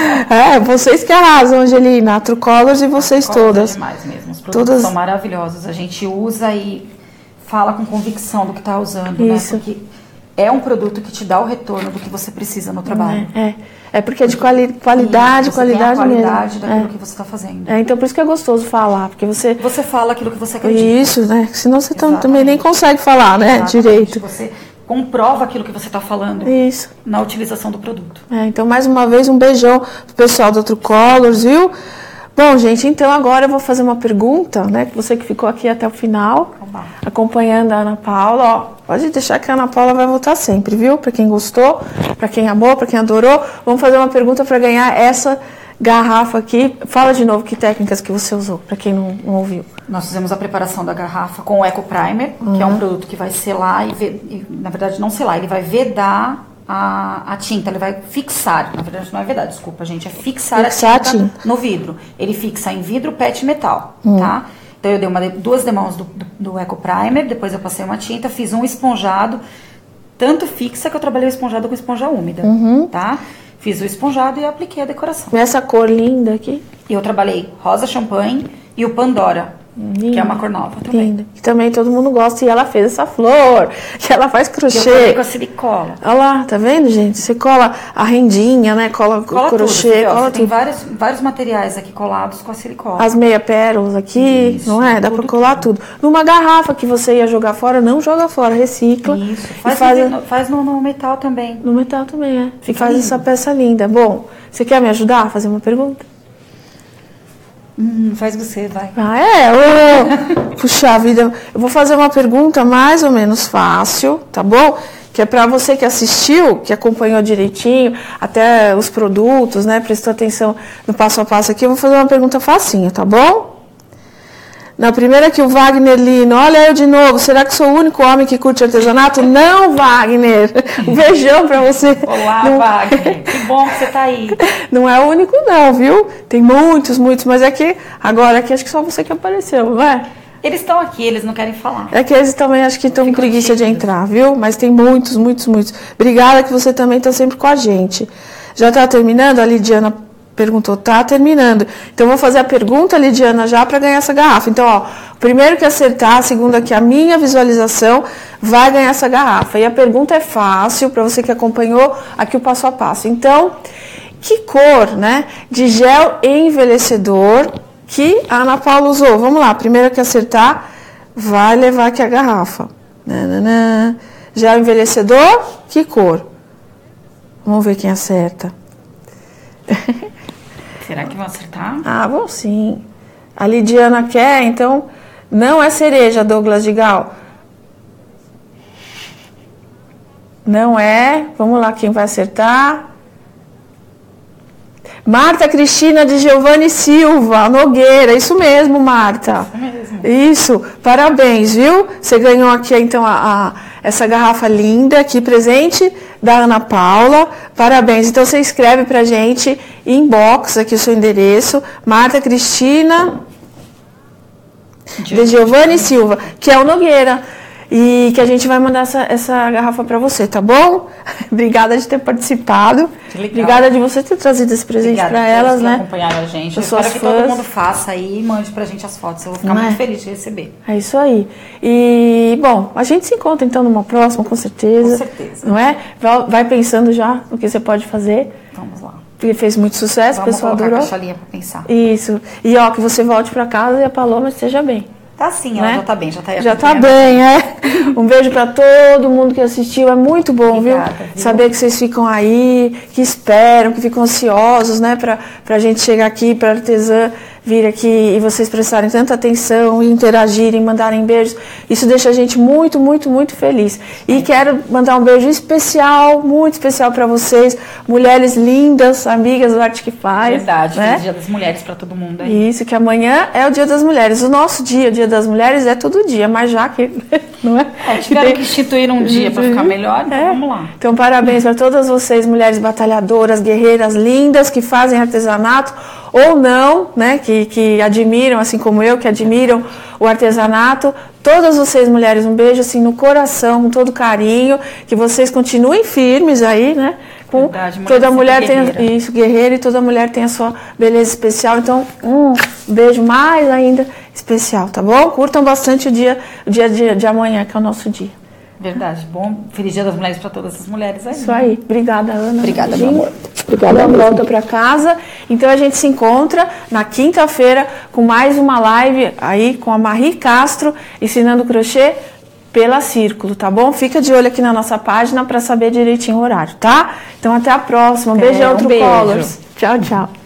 Vocês que arrasam, Angelina, a True Colors e vocês todas. É demais mesmo, os produtos são maravilhosos. A gente usa e fala com convicção do que está usando, isso. Né? Porque é um produto que te dá o retorno do que você precisa no trabalho. É porque é de qualidade, qualidade mesmo. Qualidade daquilo que você está fazendo. Então por isso que é gostoso falar, porque você fala aquilo que você acredita. Isso, né? Senão você também nem consegue falar, né? Exatamente. Direito. Você comprova aquilo que você está falando. Isso. Na utilização do produto. Então mais uma vez um beijão pro pessoal do True Colors, viu? Bom, gente, então agora eu vou fazer uma pergunta, né? Você que ficou aqui até o final, acompanhando a Ana Paula, ó, pode deixar que a Ana Paula vai voltar sempre, viu? Para quem gostou, para quem amou, para quem adorou, vamos fazer uma pergunta para ganhar essa garrafa aqui. Fala de novo que técnicas que você usou, para quem não ouviu. Nós fizemos a preparação da garrafa com o Eco Primer, que é um produto que vai selar na verdade não selar, ele vai vedar a tinta, ele vai fixar, na verdade não é vedar, desculpa gente, é fixar a tinta no vidro. Ele fixa em vidro, PET e metal, tá? Então eu dei 2 demãos do Eco Primer, depois eu passei uma tinta, fiz um esponjado, tanto fixa que eu trabalhei o esponjado com esponja úmida, tá? Fiz o esponjado e apliquei a decoração. Essa cor linda aqui? Eu trabalhei rosa champanhe e o Pandora. Linda. Que é uma cor nova também. Linda. Que também todo mundo gosta. E ela fez essa flor, que ela faz crochê. Eu com a silicola. Olha lá, tá vendo, gente? Você cola a rendinha, né? Cola crochê. Tudo, cola tem vários materiais aqui colados com a silicola. As meia pérolas aqui, isso, não é? Dá pra colar tudo. Numa garrafa que você ia jogar fora, não joga fora, recicla. Isso. Faz no metal também. No metal também, E faz lindo. Essa peça linda. Bom, você quer me ajudar a fazer uma pergunta? Faz você, vai. Puxa vida, eu vou fazer uma pergunta mais ou menos fácil, tá bom? que é para você que assistiu, que acompanhou direitinho, até os produtos, né? Prestou atenção no passo a passo aqui. Eu vou fazer uma pergunta facinha, tá bom? Na primeira que o Wagner Lino, olha eu de novo, será que sou o único homem que curte artesanato? Não, Wagner! Um beijão pra você. Olá, Wagner, que bom que você tá aí. Não é o único não, viu? Tem muitos, mas é que agora aqui acho que só você que apareceu, não é? Eles estão aqui, eles não querem falar. É que eles também acho que estão com preguiça de entrar, viu? Mas tem muitos. Obrigada que você também está sempre com a gente. Já está terminando? A Lidiana perguntou, tá terminando. Então, eu vou fazer a pergunta, Lidiana, já para ganhar essa garrafa. Então, ó, o primeiro que acertar, segundo aqui a minha visualização, vai ganhar essa garrafa. E a pergunta é fácil, para você que acompanhou aqui o passo a passo. Então, que cor, né, de gel envelhecedor que a Ana Paula usou? Vamos lá, primeiro que acertar, vai levar aqui a garrafa. Gel envelhecedor, que cor? Vamos ver quem acerta. Será que vão acertar? Ah, vão sim. A Lidiana quer, então não é cereja, Douglas de Gal. Não é. Vamos lá, quem vai acertar? Marta Cristina de Giovanni Silva Nogueira. Isso mesmo, Marta. Isso mesmo. Isso. Parabéns, viu? Você ganhou aqui, então, essa garrafa linda aqui, presente da Ana Paula. Parabéns. Então, você escreve pra gente, inbox aqui o seu endereço. Marta Cristina de Giovanni Silva, que é o Nogueira. E que a gente vai mandar essa garrafa para você, tá bom? Obrigada de ter participado. Obrigada de você ter trazido esse presente para elas, né? Acompanharam a gente. Eu espero que todo mundo faça aí e mande pra gente as fotos. Eu vou ficar muito feliz de receber. É isso aí. E, bom, a gente se encontra então numa próxima, com certeza. Com certeza. Não é? Vai pensando já no que você pode fazer. Vamos lá. Porque fez muito sucesso, o pessoal adorou. Vamos colocar a caixalinha pra pensar. Isso. E, ó, que você volte para casa e a Paloma esteja bem. Tá sim, ela já tá bem, já tá bem, é. Um beijo para todo mundo que assistiu, é muito bom, Obrigada, viu? Saber que vocês ficam aí, que esperam, que ficam ansiosos, né, pra gente chegar aqui, pra artesã vir aqui e vocês prestarem tanta atenção, interagirem, mandarem beijos. Isso deixa a gente muito, muito, muito feliz. E quero mandar um beijo especial, muito especial para vocês, mulheres lindas, amigas do Arte que Faz. Verdade, né? Dia das Mulheres para todo mundo aí. Isso, que amanhã é o Dia das Mulheres. O nosso dia, o Dia das Mulheres, é todo dia, mas já que, não é? Tiveram que instituir um dia para ficar melhor, então vamos lá. Então, parabéns para todas vocês, mulheres batalhadoras, guerreiras lindas, que fazem artesanato, ou não, né, que admiram, assim como eu, que admiram o artesanato. Todas vocês, mulheres, um beijo assim no coração, com todo carinho, que vocês continuem firmes aí, né? Com verdade, toda mulher tem isso, guerreira, e toda mulher tem a sua beleza especial. Então, um beijo mais ainda especial, tá bom? Curtam bastante o dia de amanhã, que é o nosso dia. Verdade, bom. Feliz Dia das Mulheres para todas as mulheres aí. Isso aí. Obrigada, Ana. Obrigada, meu amor. Obrigada, volta para casa. Então a gente se encontra na quinta-feira com mais uma live aí com a Marie Castro ensinando crochê pela Círculo, tá bom? Fica de olho aqui na nossa página para saber direitinho o horário, tá? Então até a próxima. Beijo, True Colors. Tchau, tchau.